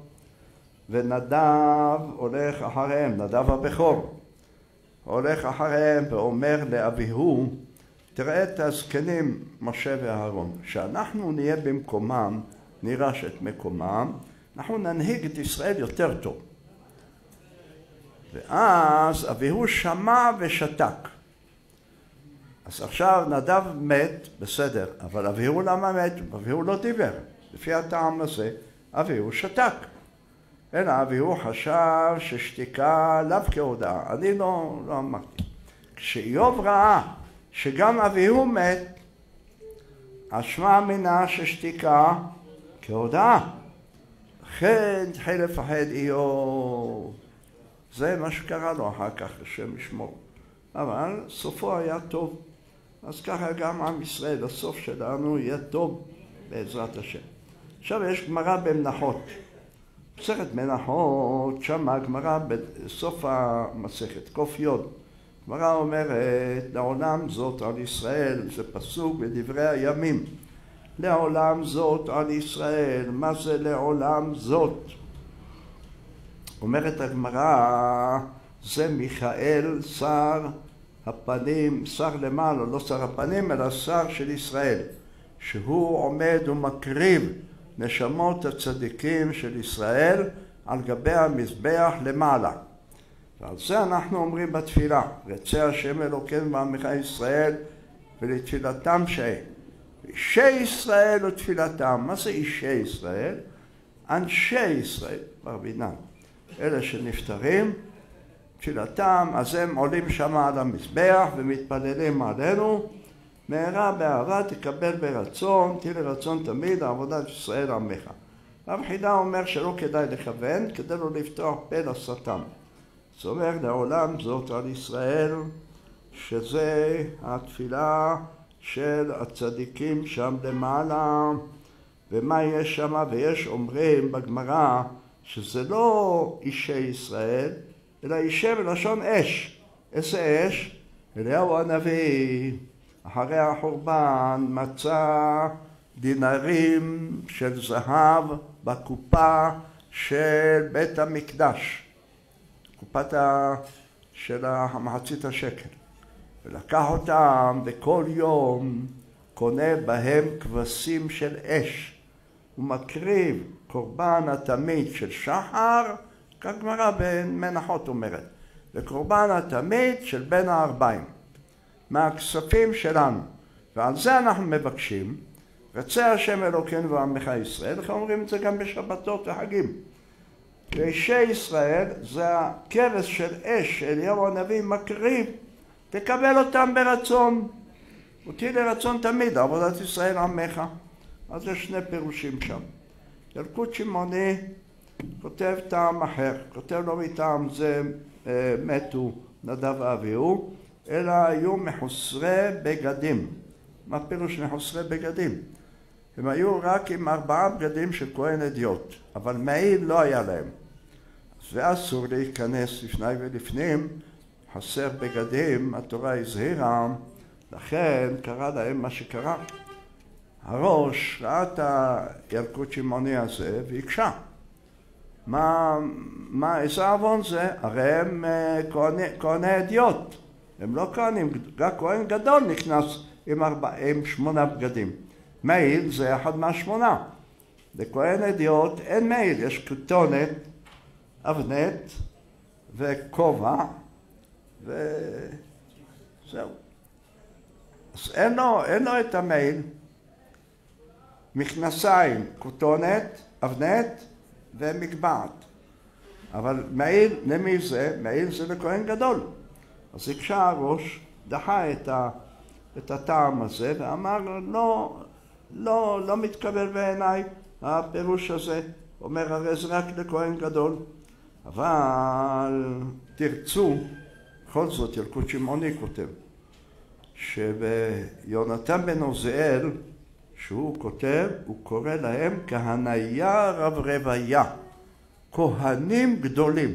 S1: ונדב הולך אחריהם, נדב הבכור הולך אחריהם ואומר לאביהו, תראה את הזקנים משה ואהרון, שאנחנו נהיה במקומם, נירש את מקומם, אנחנו ננהיג את ישראל יותר טוב. ואז אביהו שמע ושתק. אז עכשיו נדב מת, בסדר, אבל אביהו למה מת? אביהו לא דיבר. לפי הטעם הזה, אביהו שתק. אלא אביהו חשב ששתיקה לאו כהודאה. אני לא, לא אמרתי. כשאיוב ראה שגם אביהו מת, אשמע מינה ששתיקה כהודאה. לכן התחיל לפחד איוב. זה מה שקרה לו אחר כך, השם ישמור. אבל סופו היה טוב. אז ככה גם עם ישראל, הסוף שלנו יהיה טוב בעזרת השם. עכשיו יש גמרא במנחות. מסכת מנחות, שם הגמרא בסוף המסכת, קוף יוד. גמרא אומרת, לעולם זאת על ישראל, זה פסוק בדברי הימים. לעולם זאת על ישראל, מה זה לעולם זאת? אומרת הגמרא, זה מיכאל שר הפנים, שר למעלה, לא שר הפנים, אלא שר של ישראל, שהוא עומד ומקריב נשמות הצדיקים של ישראל על גבי המזבח למעלה. ועל זה אנחנו אומרים בתפילה, רצה השם אלוקינו ועמך ישראל ולתפילתם שאי. אישי ישראל ותפילתם, מה זה אישי ישראל? אנשי ישראל, ברבינן. אלה שנפטרים, תפילתם, אז הם עולים שם על המזבח ומתפללים עלינו, מהרה באהבה תקבל ברצון, תהיה לרצון תמיד, עבודת ישראל עמך. רב חידה אומר שלא כדאי לכוון, כדי לא לפתוח פה לשטן. זאת אומרת, לעולם זאת על ישראל, שזה התפילה של הצדיקים שם למעלה, ומה יש שם? ויש אומרים בגמרא, שזה לא אישי ישראל, אלא אישי בלשון אש. איזה אש? אליהו הנביא, אחרי החורבן, מצא דינרים של זהב בקופה של בית המקדש, קופת של המחצית השקל, ולקח אותם וכל יום קונה בהם כבשים של אש, ומקריב קורבן התמיד של שחר, כגמרא במנחות אומרת, וקורבן התמיד של בין הארבעים, מהכספים שלנו. ועל זה אנחנו מבקשים, רצה השם אלוקינו ועמך ישראל, איך אומרים את זה גם בשבתות וחגים. ואישי ישראל זה הכבש של אש, אליהו הנביא מקריב, תקבל אותם ברצון, אותי לרצון תמיד, עבודת ישראל עמך. אז יש שני פירושים שם. ילקוט שמעוני כותב טעם אחר, כותב לא מטעם זה אה, מתו נדב ואביהו, אלא היו מחוסרי בגדים. מה פירוש מחוסרי בגדים? הם היו רק עם ארבעה בגדים של כהן אדיוט, אבל מעיל לא היה להם. אז ואסור להיכנס לפני ולפנים, חסר בגדים, התורה הזהירה, לכן קרה להם מה שקרה. הראש ראה את הילקוט שמעוני הזה והקשה. מה, מה, איזה עוון זה? הרי הם כהני, כהני אדיוט. הם לא כהנים, רק כהן גדול נכנס עם, ארבע, עם שמונה בגדים. מעיל זה אחד מהשמונה. לכהן אדיוט אין מעיל, יש כתונת, אבנת וכובע, וזהו. אז אין לו, אין לו את המעיל, מכנסיים, כותונת, אבנת ומגבעת. אבל מעיל, למי זה? מעיל זה לכהן גדול. אז הקשה הראש, דחה את, ה, את הטעם הזה ואמר לו, לא, לא, לא מתקבל בעיניי הפירוש הזה. אומר, הרי זה רק לכהן גדול. אבל תרצו, בכל זאת ילקוט שמעוני כותב, שביונתן בן עוזיאל, שהוא כותב, הוא קורא להם כהניה רב רוויה, כהנים גדולים.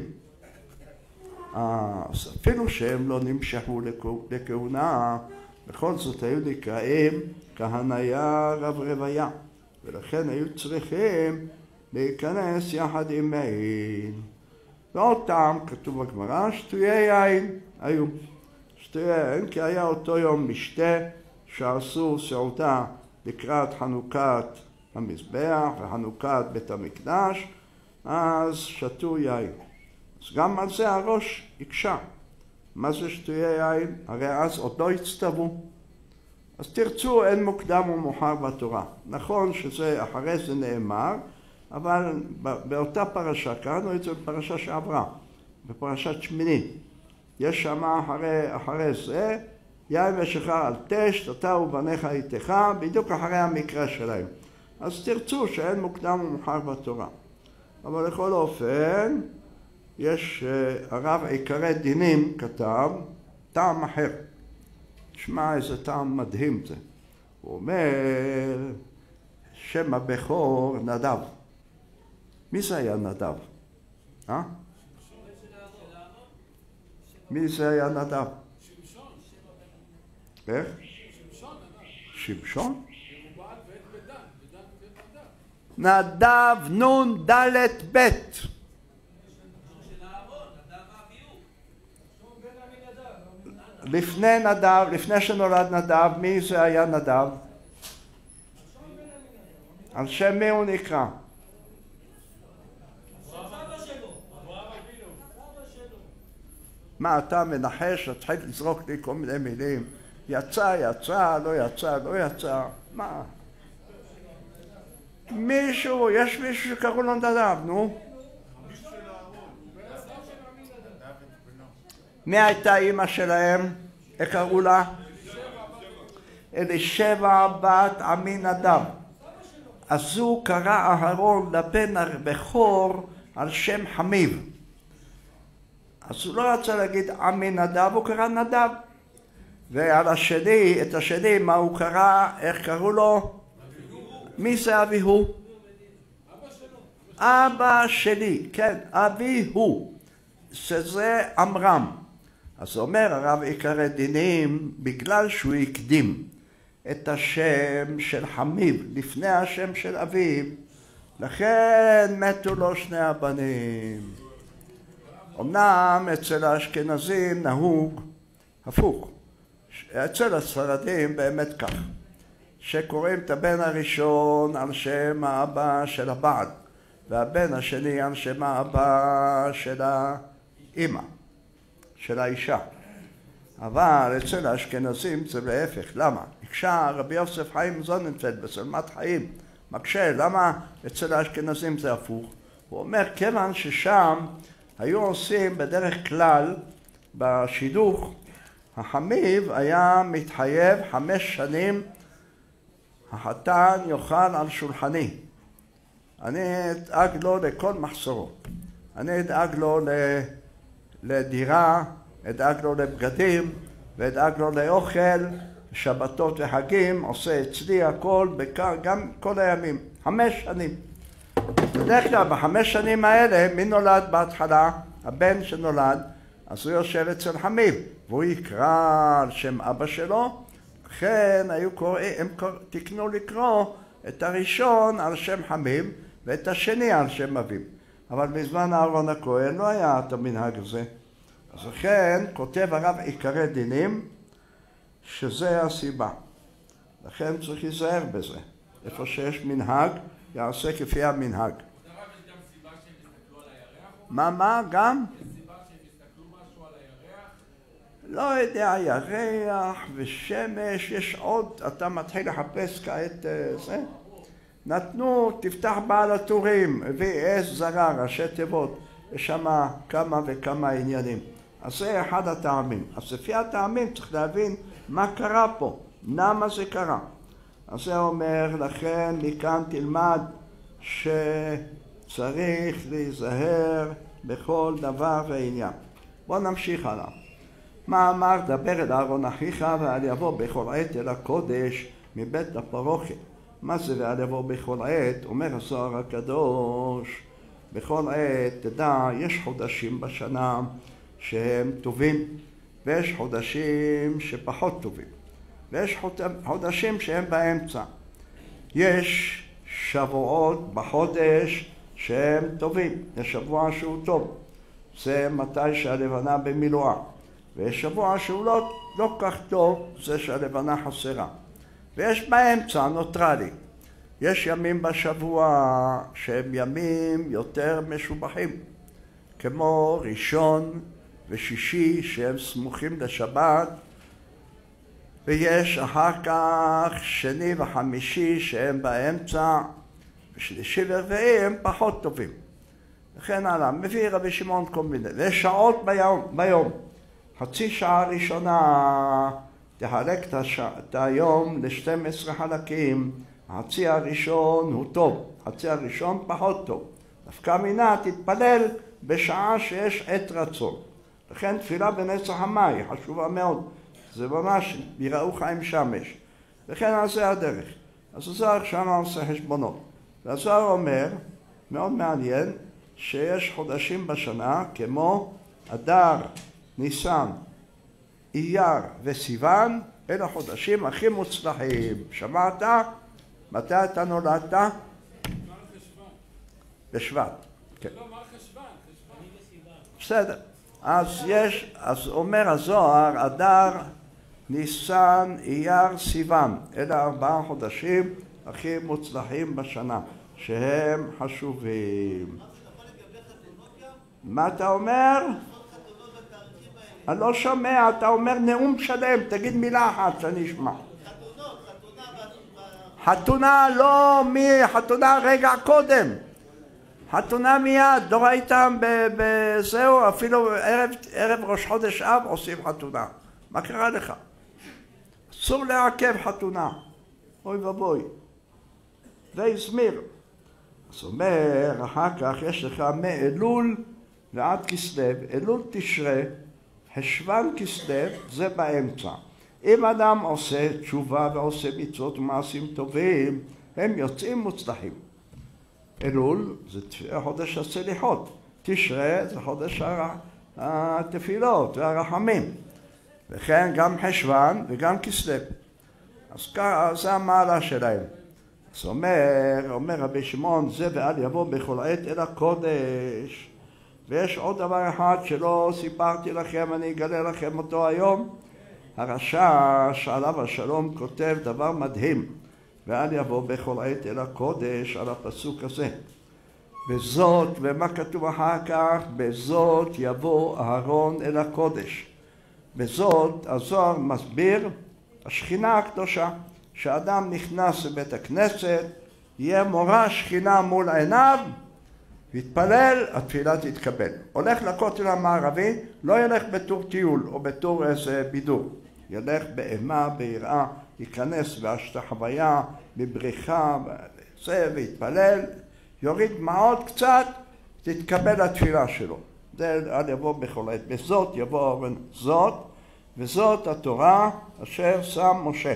S1: אז אפילו שהם לא נמשכו לכהונה, בכל זאת היו נקראים כהניה רב רוויה, ולכן היו צריכים להיכנס יחד עם מעיל. ועוד טעם, כתוב בגמרא, שטויי יין היו. שטויי יין, כי היה אותו יום משתה שעשו סעודה לקראת חנוכת המזבח וחנוכת בית המקדש, אז שתו יין. אז גם על זה הראש הקשה. מה זה שטויי יין? הרי אז עוד לא הצטוו. אז תרצו, אין מוקדם ומאוחר בתורה. נכון שזה אחרי זה נאמר, אבל באותה פרשה, קראנו את זה בפרשה שעברה, בפרשת שמיני. יש שם אחרי, אחרי זה, יין ושחר על תשת, אתה ובניך איתך, בדיוק אחרי המקרה שלהם. אז תרצו שאין מוקדם ומאוחר בתורה. אבל לכל אופן, יש הרב עיקרי דינים כתב, טעם אחר. תשמע איזה טעם מדהים זה. הוא אומר, שם הבכור נדב. מי זה היה נדב? אה? מי זה היה נדב? איך? שמשון? נדב נון דלת בית. לפני נדב, לפני שנולד נדב, מי זה היה נדב? על שם מי הוא נקרא? מה אתה מנחש? תתחיל לזרוק לי כל מיני מילים. יצא, יצא, לא יצא, לא יצא. מה? מישהו, יש מישהו שקראו לו נדב, נו? מי הייתה אימא שלהם? איך קראו לה? אלישבע בת עמינדב. אז הוא קרא אהרון לבן הבכור על שם חמיב. אז הוא לא רצה להגיד עמינדב, הוא קרא נדב. ועל השני, את השני, מה הוא קרא? איך קראו לו? מי זה אביהו? אבא שלי, כן, אביהו, שזה עמרם. אז אומר הרב עיקרי דינים, בגלל שהוא הקדים את השם של חמיב לפני השם של אביו, לכן מתו לו שני הבנים. אמנם אצל האשכנזים נהוג הפוך, אצל הספרדים באמת כך, שקוראים את הבן הראשון על שם האבא של הבעל, והבן השני על שם האבא של האמא, של האישה. אבל אצל האשכנזים זה להפך. למה? הקשה רבי יוסף חיים זוננפלד בסלמת חיים, מקשה, למה אצל האשכנזים זה הפוך? הוא אומר, כיוון ששם היו עושים בדרך כלל בשידוך, החמיב היה מתחייב חמש שנים, החתן יאכל על שולחני. אני אדאג לו לכל מחסורו. אני אדאג לו לדירה, אדאג לו לבגדים, ואדאג לו לאוכל, שבתות וחגים, עושה אצלי הכל, גם כל הימים. חמש שנים. בדרך כלל בחמש שנים האלה, מי נולד בהתחלה? הבן שנולד, אז הוא יושב אצל חמיב, והוא יקרא על שם אבא שלו. לכן היו קוראים, הם תקנו לקרוא את הראשון על שם חמיב, ואת השני על שם אביו. אבל בזמן אהרון הכהן לא היה את המנהג הזה. אז לכן כותב הרב עיקרי דינים, שזה הסיבה. לכן צריך להיזהר בזה. איפה שיש מנהג, יעשה כפי המנהג. מה, מה, גם? לא יודע, ירח ושמש, יש עוד, אתה מתחיל לחפש כעת זה. נתנו, תפתח בעל הטורים, הביא עז זרה, ראשי תיבות, יש שם כמה וכמה עניינים. אז זה אחד הטעמים. אז לפי הטעמים צריך להבין מה קרה פה, למה זה קרה. אז זה אומר, לכן מכאן תלמד שצריך להיזהר בכל דבר ועניין. בואו נמשיך הלאה. מה אמר? דבר אל אהרון אחיך ואל יבוא בכל עת אל הקודש מבית הפרוכת. מה זה ואל יבוא בכל עת? אומר הזוהר הקדוש, בכל עת, תדע, יש חודשים בשנה שהם טובים, ויש חודשים שפחות טובים, ויש חודשים שהם באמצע. יש שבועות בחודש שהם טובים, יש שבוע שהוא טוב, זה מתי שהלבנה במילואה, ויש שבוע שהוא לא, לא כך טוב, זה שהלבנה חסרה. ויש באמצע נוטרלי. יש ימים בשבוע שהם ימים יותר משובחים, כמו ראשון ושישי שהם סמוכים לשבת, ויש אחר כך שני וחמישי שהם באמצע, ושלישי ורביעי הם פחות טובים. וכן הלאה, מביא רבי שמעון כל מיני. ויש שעות ביום, ביום. חצי שעה ראשונה תחלק את היום ל-שנים עשר חלקים. החצי הראשון הוא טוב, החצי הראשון פחות טוב. דווקא מינה תתפלל בשעה שיש עת רצון. לכן תפילה בנצח המה היא חשובה מאוד. זה ממש יראוך עם שמש. וכן על זה הדרך. אז הזוהר שם עושה חשבונות. והזוהר אומר, מאוד מעניין, שיש חודשים בשנה כמו אדר, ניסן, אייר וסיוון, אלה החודשים הכי מוצלחים. שמעת? מתי אתה נולדת? בשבט. כן.
S2: לא, מה חשבן?
S1: בסדר. אז יש, אז אומר הזוהר, אדר, ניסן, אייר, סיוון. אלה ארבעה חודשים הכי מוצלחים בשנה, שהם חשובים. מה אתה אומר? אני לא שומע, אתה אומר נאום שלם, תגיד מילה אחת שאני אשמע. חתונה לא, מי, חתונה רגע קודם. חתונה מיד, לא ראיתם בזהו, אפילו ערב, ערב ראש חודש אב עושים חתונה. מה קרה לך? אסור לעכב חתונה. אוי ובוי. והזמיר. אז אומר, אחר כך יש לך מאלול ועד כסלו, אלול תשרה, חשוון כסלו, זה באמצע. אם אדם עושה תשובה ועושה מצוות ומעשים טובים, הם יוצאים מוצלחים. אלול זה חודש הסליחות, תשרה זה חודש התפילות והרחמים, וכן גם חשוון וגם כסלו. אז ככה זה המעלה שלהם. אז אומר, אומר רבי שמעון, זה ואל יבוא בכל עת אל הקודש. ויש עוד דבר אחד שלא סיפרתי לכם, אני אגלה לכם אותו היום. הרש"ש עליו השלום כותב דבר מדהים, ואל יבוא בכל עת אל הקודש, על הפסוק הזה. בזאת, ומה כתוב אחר כך? בזאת יבוא אהרון אל הקודש. בזאת הזוהר מסביר השכינה הקדושה, שאדם נכנס לבית הכנסת, יהיה מורה שכינה מול עיניו, ויתפלל, התפילה תתקבל. הולך לכותל המערבי, לא ילך בתור טיול או בתור איזה בידור. ילך באימה, ביראה, ייכנס בהשתחוויה, בבריחה, זה, ויתפלל, יוריד דמעות קצת, תתקבל התפילה שלו. זה אל יבוא בכל עת. בזאת יבוא אהרון, זאת, וזאת התורה אשר שם משה.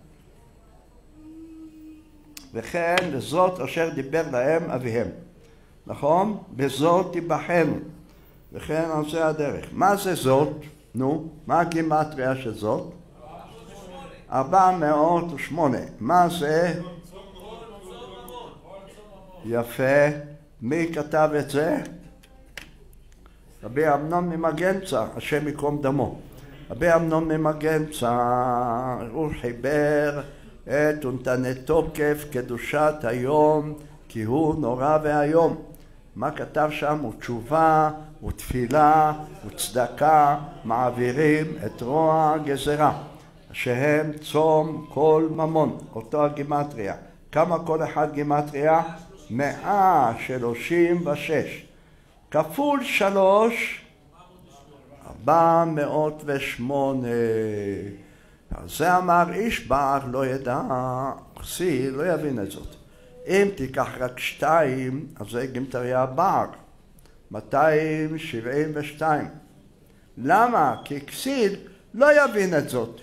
S1: וכן לזאת אשר דיבר להם אביהם. נכון? בזאת תיבחנו. וכן על זה הדרך. מה זה זאת? נו, מה הגימטריה של זאת? ארבע מאות ושמונה. מה זה? יפה. מי כתב את זה? רבי אמנון ממגנצא, השם יקום דמו. רבי אמנון ממגנצא, הוא חיבר את ונתנה תוקף קדושת היום, כי הוא נורא והיום. מה כתב שם? ותשובה, ותפילה, וצדקה, מעבירים את רוע הגזרה, שהם צום כל ממון, אותו הגימטריה. כמה כל אחד גימטריה? מאה שלושים ושש. כפול שלוש, ארבע מאות ושמונה. זה אמר איש בר לא ידע, כסי לא יבין את זאת. אם תיקח רק שתיים, אז זה גימטריה בר, מאתיים שבעים ושתיים. למה? כי כסיל לא יבין את זאת.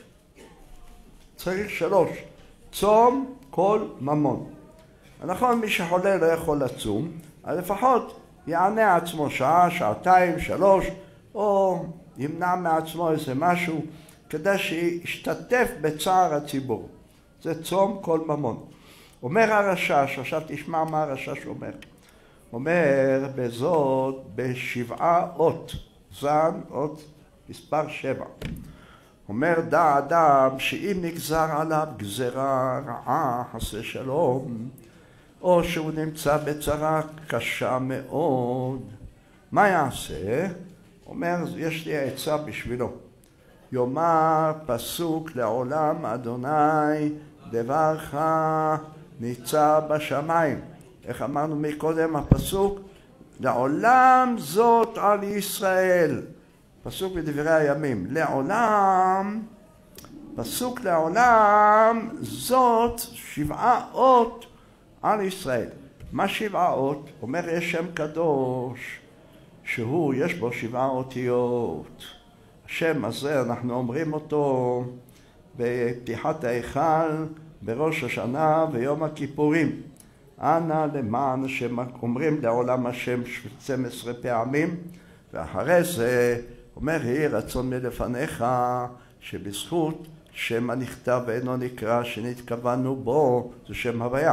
S1: צריך שלוש. צום כל ממון. נכון, מי שחולה לא יכול לצום, אז לפחות יענה עצמו שעה, שעתיים, שלוש, או ימנע מעצמו איזה משהו, כדי שישתתף בצער הציבור. זה צום כל ממון. אומר הרשש, עכשיו תשמע מה הרשש אומר. אומר בזאת בשבעה אות, זן אות מספר שבע. אומר דע אדם שאם נגזר עליו גזרה רעה, חסה שלום, או שהוא נמצא בצרה קשה מאוד, מה יעשה? אומר, יש לי עצה בשבילו. יאמר פסוק לעולם אדוני דברך ניצב בשמיים. איך אמרנו מקודם הפסוק? לעולם זאת על ישראל. פסוק בדברי הימים. לעולם, פסוק לעולם זאת שבעה אות על ישראל. מה שבעה אות? אומר יש שם קדוש שהוא יש בו שבעה אותיות. השם הזה אנחנו אומרים אותו בפתיחת ההיכל, בראש השנה ויום הכיפורים. אנא למען שאומרים לעולם השם שתים עשרה פעמים, ואחרי זה אומר יהי רצון מלפניך שבזכות שם הנכתב ואינו נקרא שנתכוונו בו, זה שם הוויה.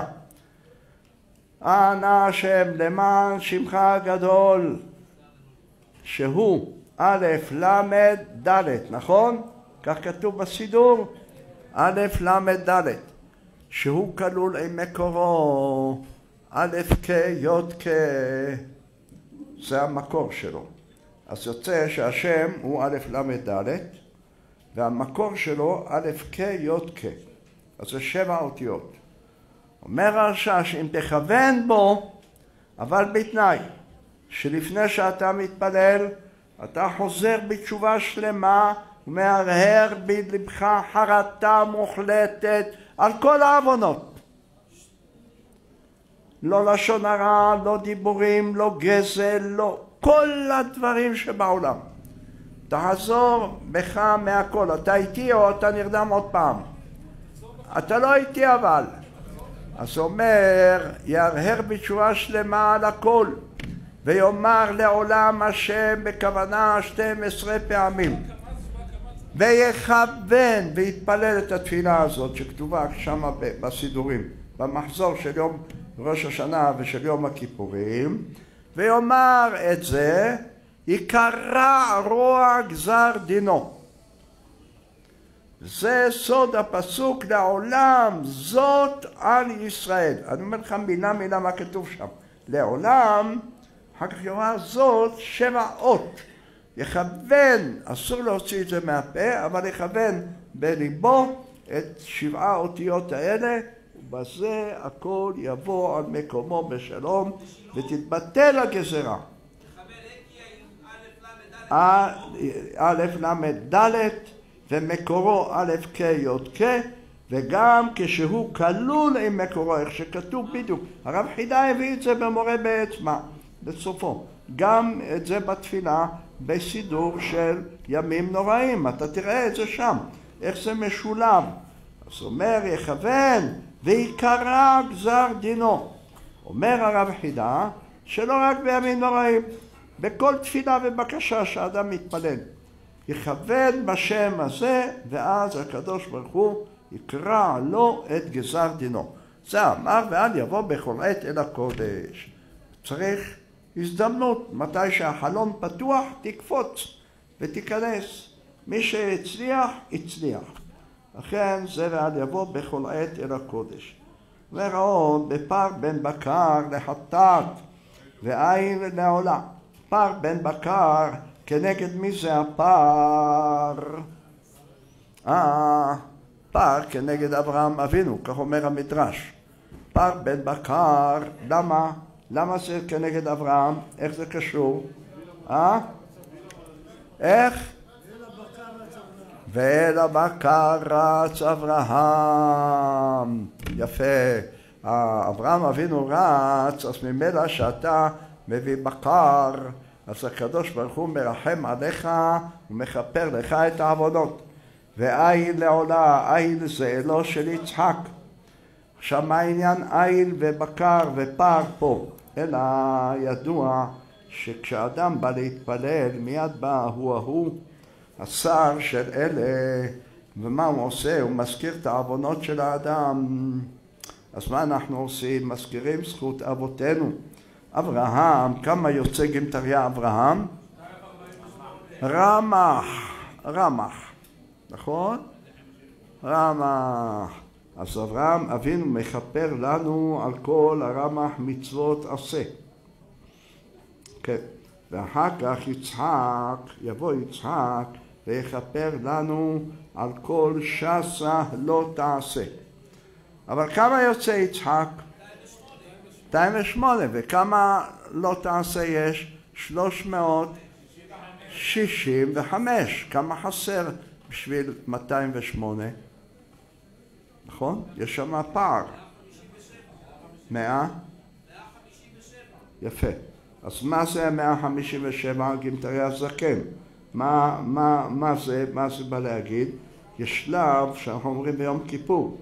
S1: אנא השם למען שמך הגדול שהוא א' למד ד', נכון? כך כתוב בסידור, א' למד ד', שהוא כלול עם מקורו, א' כ' י' כ', זה המקור שלו. אז יוצא שהשם הוא א' למד ד', והמקור שלו א' כ' י' כ', אז זה שבע אותיות. אומר הרשש, אם תכוון בו, אבל בתנאי, שלפני שאתה מתפלל, אתה חוזר בתשובה שלמה ומהרהר בלבך חרטה מוחלטת על כל העוונות. לא לשון הרע, לא דיבורים, לא גזל, לא כל הדברים שבעולם. תחזור בך מהכל. אתה איתי או אתה נרדם עוד פעם? אתה לא איתי אבל. אז אומר, ירהר בתשובה שלמה על הכל. ויאמר לעולם השם בכוונה שתים עשרה פעמים. ויכוון ויתפלל את התפילה הזאת שכתובה שם בסידורים, במחזור של יום ראש השנה ושל יום הכיפורים, ויאמר את זה, יקרע רוע גזר דינו. זה סוד הפסוק לעולם זאת על ישראל. אני אומר לך מילה מילה מה כתוב שם. לעולם, אחר כך יאמר זאת שבע אות. יכוון, אסור להוציא את זה מהפה, אבל יכוון בליבו את שבעה אותיות האלה, ובזה הכל יבוא על מקומו בשלום, ותתבטל הגזרה. א' למד ד' ומקורו א' כ' י' כ', וגם כשהוא כלול עם מקורו, איך שכתוב בדיוק. הרב חידה הביא את זה במורה בעצמה, בסופו. גם את זה בתפילה בסידור של ימים נוראים. אתה תראה את זה שם, איך זה משולב. אז אומר יכוון ויקרע גזר דינו. אומר הרב חידה שלא רק בימים נוראים, בכל תפילה ובקשה שאדם מתפלל. יכוון בשם הזה, ואז הקדוש ברוך הוא יקרע לו את גזר דינו. זה אמר, ואל יבוא בכל עת אל הקודש. צריך הזדמנות, מתי שהחלון פתוח, תקפוץ ותיכנס. מי שהצליח, הצליח. לכן זה ואל יבוא בכל עת אל הקודש. וראות בפר בן בקר לחטאת, ועין לעולה. פר בן בקר, כנגד מי זה הפר? אה, פר כנגד אברהם אבינו, כך אומר המדרש. פר בן בקר, למה? למה זה כנגד אברהם? איך זה קשור? אה? איך? ואל הבקר רץ אברהם. יפה. אברהם אבינו רץ, אז ממילא שאתה מביא בקר, אז הקדוש ברוך הוא מרחם עליך ומכפר לך את העוונות. ואיל לעולה, איל זה אלו של יצחק. עכשיו מה העניין איל ובקר ופר פה? אלא ידוע שכשאדם בא להתפלל מיד בא הוא ההוא השר של אלה, ומה הוא עושה? הוא מזכיר את העוונות של האדם. אז מה אנחנו עושים? מזכירים זכות אבותינו. אברהם, כמה יוצא גמטריה אברהם? רמח, רמח, נכון? רמח. אז אברהם אבינו מכפר לנו על כל הרמח מצוות עשה. כן. ואחר כך יצחק, יבוא יצחק ויכפר לנו על כל שסה לא תעשה. אבל כמה יוצא יצחק? מאתיים ושמונה. וכמה לא תעשה יש? שלוש מאות שישים וחמש. כמה חסר בשביל מאתיים ושמונה? נכון? יש שם פער. מאה? יפה. אז מה זה מאה חמישים ושבע גמטריה זקן? מה, מה, מה זה, מה זה בא להגיד? יש שלב שאנחנו אומרים ביום כיפור,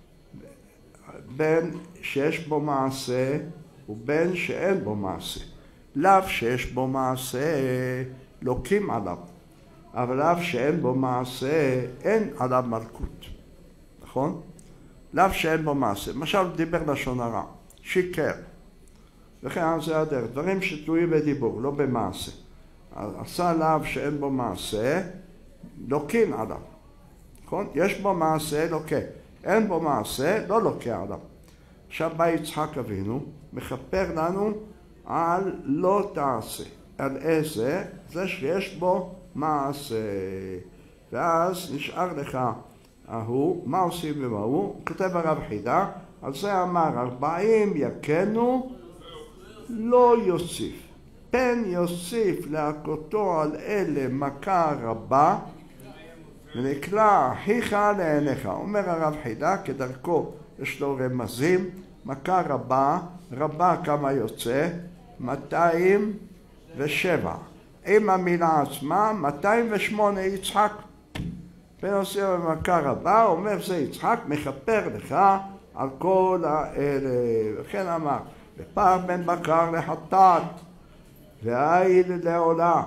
S1: בין שיש בו מעשה ובין שאין בו מעשה. לאו שיש בו מעשה לוקים עליו, אבל לאו שאין בו מעשה אין עליו מלכות. נכון? לאו שאין בו מעשה. למשל דיבר לשון הרע, שיקר. וכן זה הדרך, דברים שתלויים בדיבור, לא במעשה. עשה לאו שאין בו מעשה, לוקין עליו. נכון? יש בו מעשה, לוקה. אין בו מעשה, לא לוקה עליו. עכשיו בא יצחק אבינו, מכפר לנו על לא תעשה. על איזה? זה שיש בו מעשה. ואז נשאר לך ההוא, מה עושים עם ההוא? כותב הרב חידה, על זה אמר ארבעים יקנו לא יוסיף. פן יוסיף להכותו על אלה מכה רבה ונקלע אחיך לעיניך. אומר הרב חידה, כדרכו יש לו רמזים, מכה רבה, רבה כמה יוצא? מאתיים ושבע. עם המילה עצמה, מאתיים ושמונה יצחק. פן יוסיף למכה רבה, אומר זה יצחק, מכפר לך על כל האלה. וכן אמר, ופר בן בקר לחטאת, והאיל לעולה.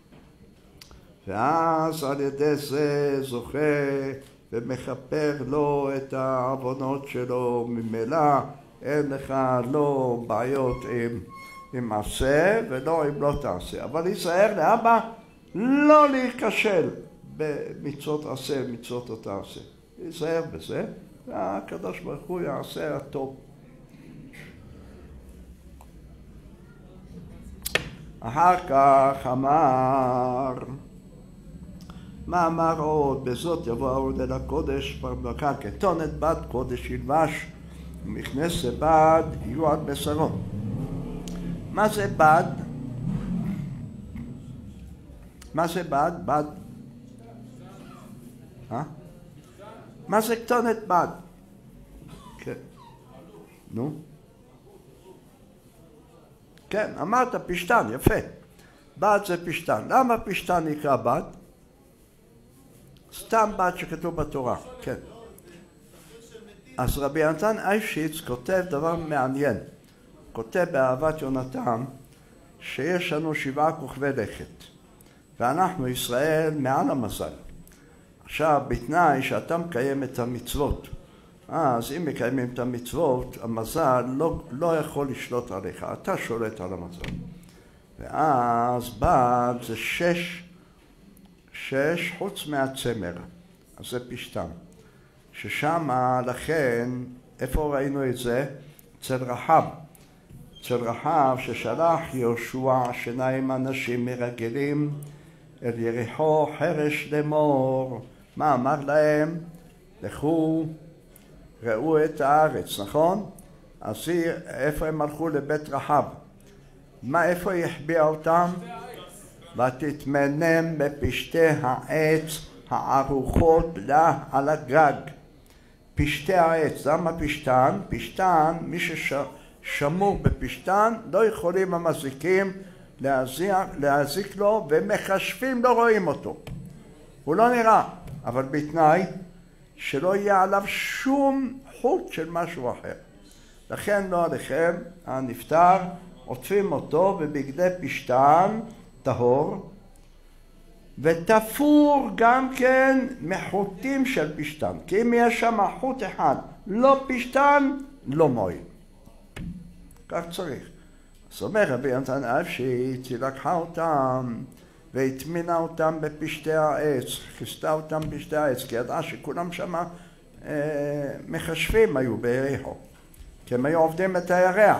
S1: ואז על ידי זה זוכה ומכפר לו את העוונות שלו. ממילא אין לך לא בעיות עם, עם עשה ולא עם לא תעשה. אבל להיזהר לאבא לא להיכשל במצוות עשה ומצוות לא תעשה. להיזהר בזה, והקדוש ברוך הוא יעשה הטוב. אחר כך אמר, מה אמר עוד? בזאת יבוא עוד אל הקודש, פרבקה כתונת בת קודש ילבש, ומכנס בד יהיו עד בשרו. מה זה בד? מה זה בד? בד? אה? מה זה כתונת בד? כן. נו? כן, אמרת פשטן, יפה. בד זה פשטן. למה פשטן נקרא בד? סתם בד שכתוב בתורה, כן. אז רבי יונתן אייבשיץ כותב דבר מעניין. כותב באהבת יונתן שיש לנו שבעה כוכבי לכת. ואנחנו ישראל מעל המזל. עכשיו, בתנאי שאתה מקיים את המצוות. אז אם מקיימים את המצוות, המזל לא, לא יכול לשלוט עליך, אתה שולט על המזל. ואז בד זה שש, שש חוץ מהצמר, אז זה פשטן. ששם לכן, איפה ראינו את זה? אצל רחב. אצל רחב ששלח יהושע שניים אנשים מרגלים אל יריחו חרש לאמור. מה אמר להם? לכו ראו את הארץ, נכון? אז איפה הם הלכו? לבית רחב. מה, איפה היא החביאה אותם? ותתמנם בפשתי העץ הערוכות לה על הגג. פשתי העץ, למה פשתן? פשתן, מי ששמור בפשתן לא יכולים המזיקים להזיק, להזיק לו, ומחשבים לא רואים אותו. הוא לא נראה, אבל בתנאי שלא יהיה עליו שום חוט של משהו אחר. לכן לא עליכם, הנפטר, עוטפים אותו בבגדי פשתן טהור, ותפור גם כן מחוטים של פשתן, כי אם יש שם חוט אחד לא פשתן, לא מועיל. כך צריך. אז אומר רבי יונתן אפשיץ, היא לקחה אותם והטמינה אותם בפשתי העץ, כיסתה אותם בפשתי העץ, כי ידעה שכולם שם אה, מחשבים היו ביריחו, כי הם היו עובדים את הירח.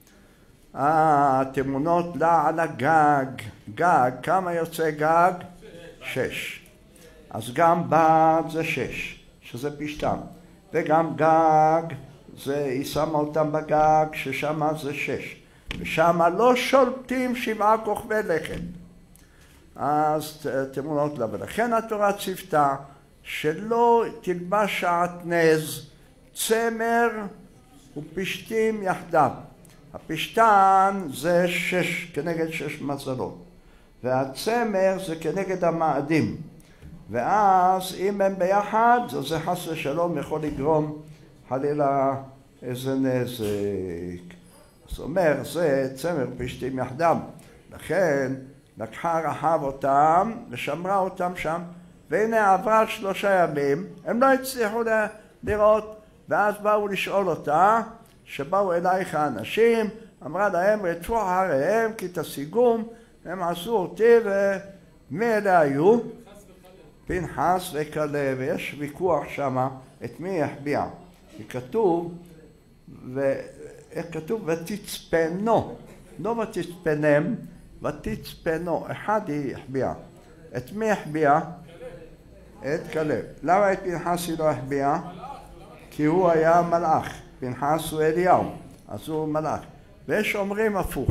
S1: התמונות לה על הגג, גג, כמה יוצא גג? שש. אז גם בד זה שש, שזה פשתן, וגם גג, זה, היא שמה אותם בגג, ששם זה שש, ושם לא שולטים שבעה כוכבי לכת. אז תמונות לה, ולכן התורה ציוותה שלא תלבש שעטנז, צמר ופשתים יחדיו. הפשתן זה שש, כנגד שש מזלות, והצמר זה כנגד המאדים, ואז אם הם ביחד, זה חס ושלום יכול לגרום חלילה איזה נזק. זאת אומרת, זה צמר פשתים יחדיו. לכן לקחה רחב אותם ושמרה אותם שם, והנה עברה שלושה ימים, הם לא הצליחו לראות, ואז באו לשאול אותה, שבאו אלייך האנשים, אמרה להם, רדפו אחריהם כי תשיגום, הם עשו אותי, ומי אלה היו? פנחס וכלב, ויש ויכוח שמה את מי יחביאה. וכתוב, ואיך כתוב? ותצפנו, לא ותצפנם, ותצפנו, אחד היא יחביאה. את מי יחביאה? את כלב. למה את פנחס היא לא יחביאה? כי הוא היה מלאך. פנחס הוא אליהו, אז הוא מלאך. ויש אומרים הפוך,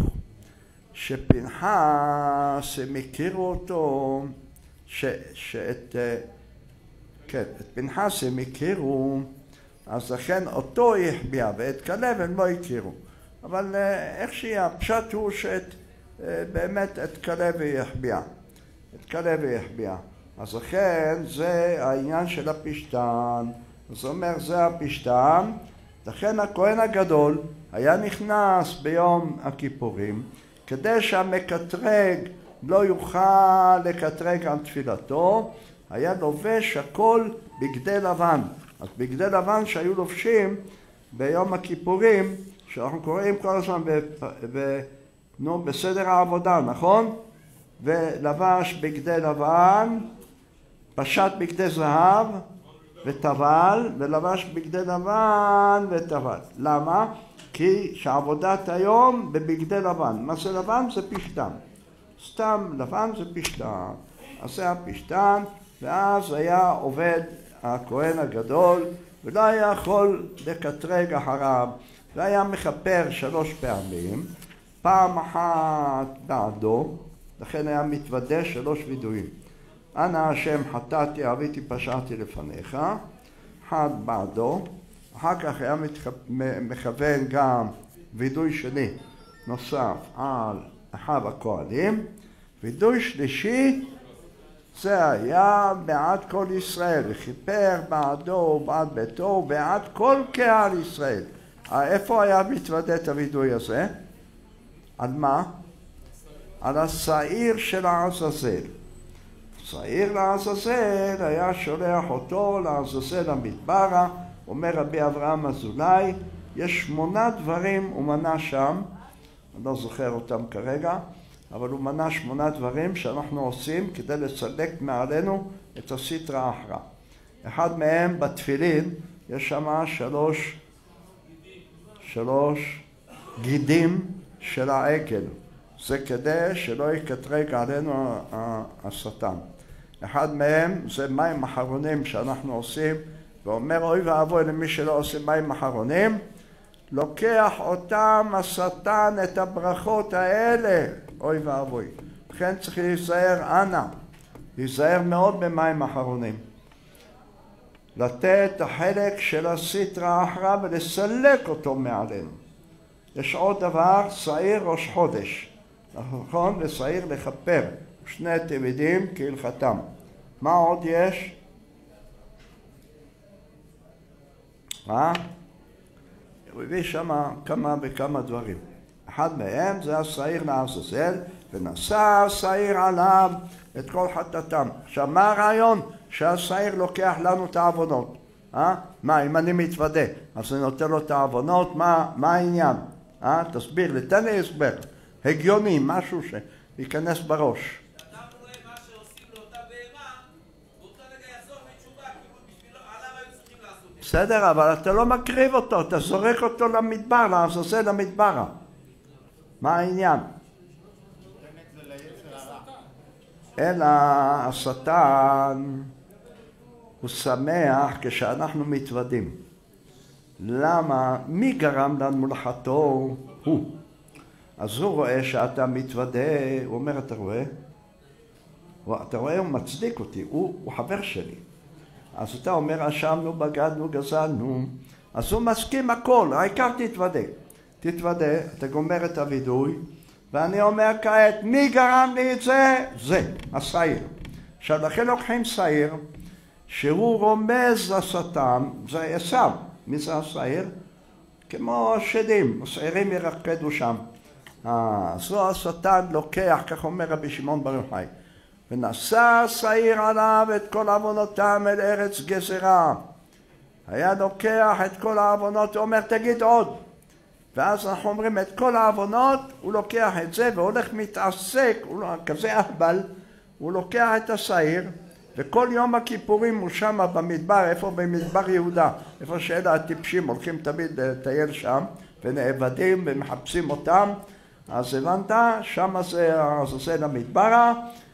S1: שפנחס הם הכירו אותו, ש, שאת, כן, את פנחס הם הכירו, אז לכן אותו יחביאה, ואת כלב הם לא הכירו. אבל איך שיהיה, הפשט הוא שאת, באמת את כלב יחביאה. את כלב יחביאה. אז לכן זה העניין של הפשתן. זאת אומרת, זה הפשתן. לכן הכהן הגדול היה נכנס ביום הכיפורים, כדי שהמקטרג לא יוכל לקטרג על תפילתו, היה לובש הכל בגדי לבן. אז בגדי לבן שהיו לובשים ביום הכיפורים, שאנחנו קוראים כל הזמן ב, ב, נו, בסדר העבודה, נכון? ולבש בגדי לבן, פשט בגדי זהב וטבל, ולבש בגדי לבן וטבל. למה? כי שעבודת היום בבגדי לבן. מה זה לבן? זה פשתן. סתם לבן זה פשתן. אז זה הפשתן, ואז היה עובד הכהן הגדול, ולא היה יכול לקטרג אחריו, והיה מכפר שלוש פעמים, פעם אחת בעדו, לכן היה מתוודה שלוש וידויים. אנא השם חטאתי, עוויתי, פשעתי לפניך, אחד בעדו, אחר כך היה מכוון גם וידוי שני נוסף על אחיו הכהנים, וידוי שלישי זה היה בעד כל ישראל, וכיפר בעדו ובעד ביתו ובעד כל קהל ישראל. איפה היה מתוודה את הוידוי הזה? על מה? על השעיר של העזאזל. שעיר לעזאזל היה שולח אותו לעזאזל המדברה. אומר רבי אברהם אזולאי, יש שמונה דברים הוא מנה שם, אני לא זוכר אותם כרגע, אבל הוא מנה שמונה דברים שאנחנו עושים כדי לצלק מעלינו את הסטרא אחרא. אחד מהם בתפילין, יש שם שלוש, שלוש גידים של העגל. זה כדי שלא יקטרג עלינו השטן. אחד מהם זה מים אחרונים שאנחנו עושים, ואומר אוי ואבוי למי שלא עושה מים אחרונים, לוקח אותם השטן את הברכות האלה, אוי ואבוי. לכן צריך להיזהר, אנא, להיזהר מאוד במים אחרונים. לתת החלק של הסטרא אחרא ולסלק אותו מעלינו. יש עוד דבר, שעיר ראש חודש. נכון? לשעיר לכפר. שני תמידים כהלכתם. מה עוד יש? מה? הוא הביא שם כמה וכמה דברים. אחד מהם זה השעיר לעזאזל, ונשא השעיר עליו את כל חטאתם. עכשיו, מה הרעיון? שהשעיר לוקח לנו את העוונות. אה? מה, אם אני מתוודה, אז אני נותן לו את העוונות, מה, מה העניין? אה? תסביר לי, תן לי הסבר. הגיוני, משהו שייכנס בראש.
S2: אדם רואה מה שעושים לאותה בהמה, באותו רגע יחזור בתשובה, כי בשבילו, עליו היו צריכים לעשות את זה.
S1: בסדר, אבל אתה לא מקריב אותו, אתה זורק אותו למדבר, לעזאזל למדברה. מה העניין? אלא השטן הוא שמח כשאנחנו מתוודים. למה? מי גרם לנו לחטוא? הוא. אז הוא רואה שאתה מתוודה, הוא אומר, אתה רואה? אתה רואה, הוא מצדיק אותי, הוא, הוא חבר שלי. אז אתה אומר, אשמנו, בגדנו, גזלנו. אז הוא מסכים הכל, העיקר תתוודה. תתוודה, אתה גומר את הוידוי, ואני אומר כעת, מי גרם לי את זה? זה, השעיר. עכשיו, לכן לוקחים שעיר, שהוא רומז לשטן, זה עשיו. מי זה השעיר? כמו שדים, השעירים ירקדו שם. אה, זו השטן לוקח, כך אומר רבי שמעון בר יוחאי, ונשא השעיר עליו את כל עוונותם אל ארץ גזרה. היה לוקח את כל העוונות, הוא אומר תגיד עוד. ואז אנחנו אומרים את כל העוונות, הוא לוקח את זה והולך מתעסק, הוא לא, כזה אהבל, הוא לוקח את השעיר, וכל יום הכיפורים הוא שם במדבר, איפה במדבר יהודה, איפה שאלה הטיפשים הולכים תמיד לטייל שם, ונאבדים ומחפשים אותם, אז הבנת, שם זה עזאזל המדברה,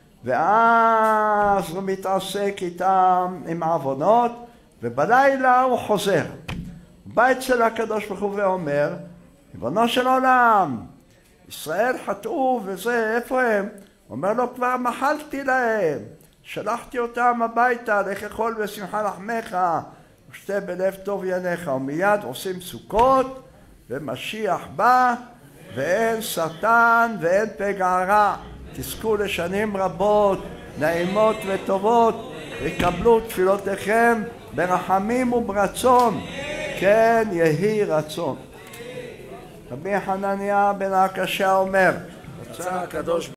S1: ואז הוא מתעסק איתם עם העוונות, ובלילה הוא חוזר. בא אצל הקדוש ברוך הוא ואומר, ריבונו של עולם, ישראל חטאו וזה, איפה הם? אומר לו, כבר מחלתי להם, שלחתי אותם הביתה, לך אכול בשמחה לחמך, ושתה בלב טוב יניך, ומיד עושים סוכות, ומשיח בא, ואין שטן ואין פגע רע. תזכו לשנים רבות, נעימות וטובות, וקבלו תפילותיכם ברחמים וברצון, כן יהי רצון. רבי חנניה בן עקשיא אומר,
S2: רצה הקדוש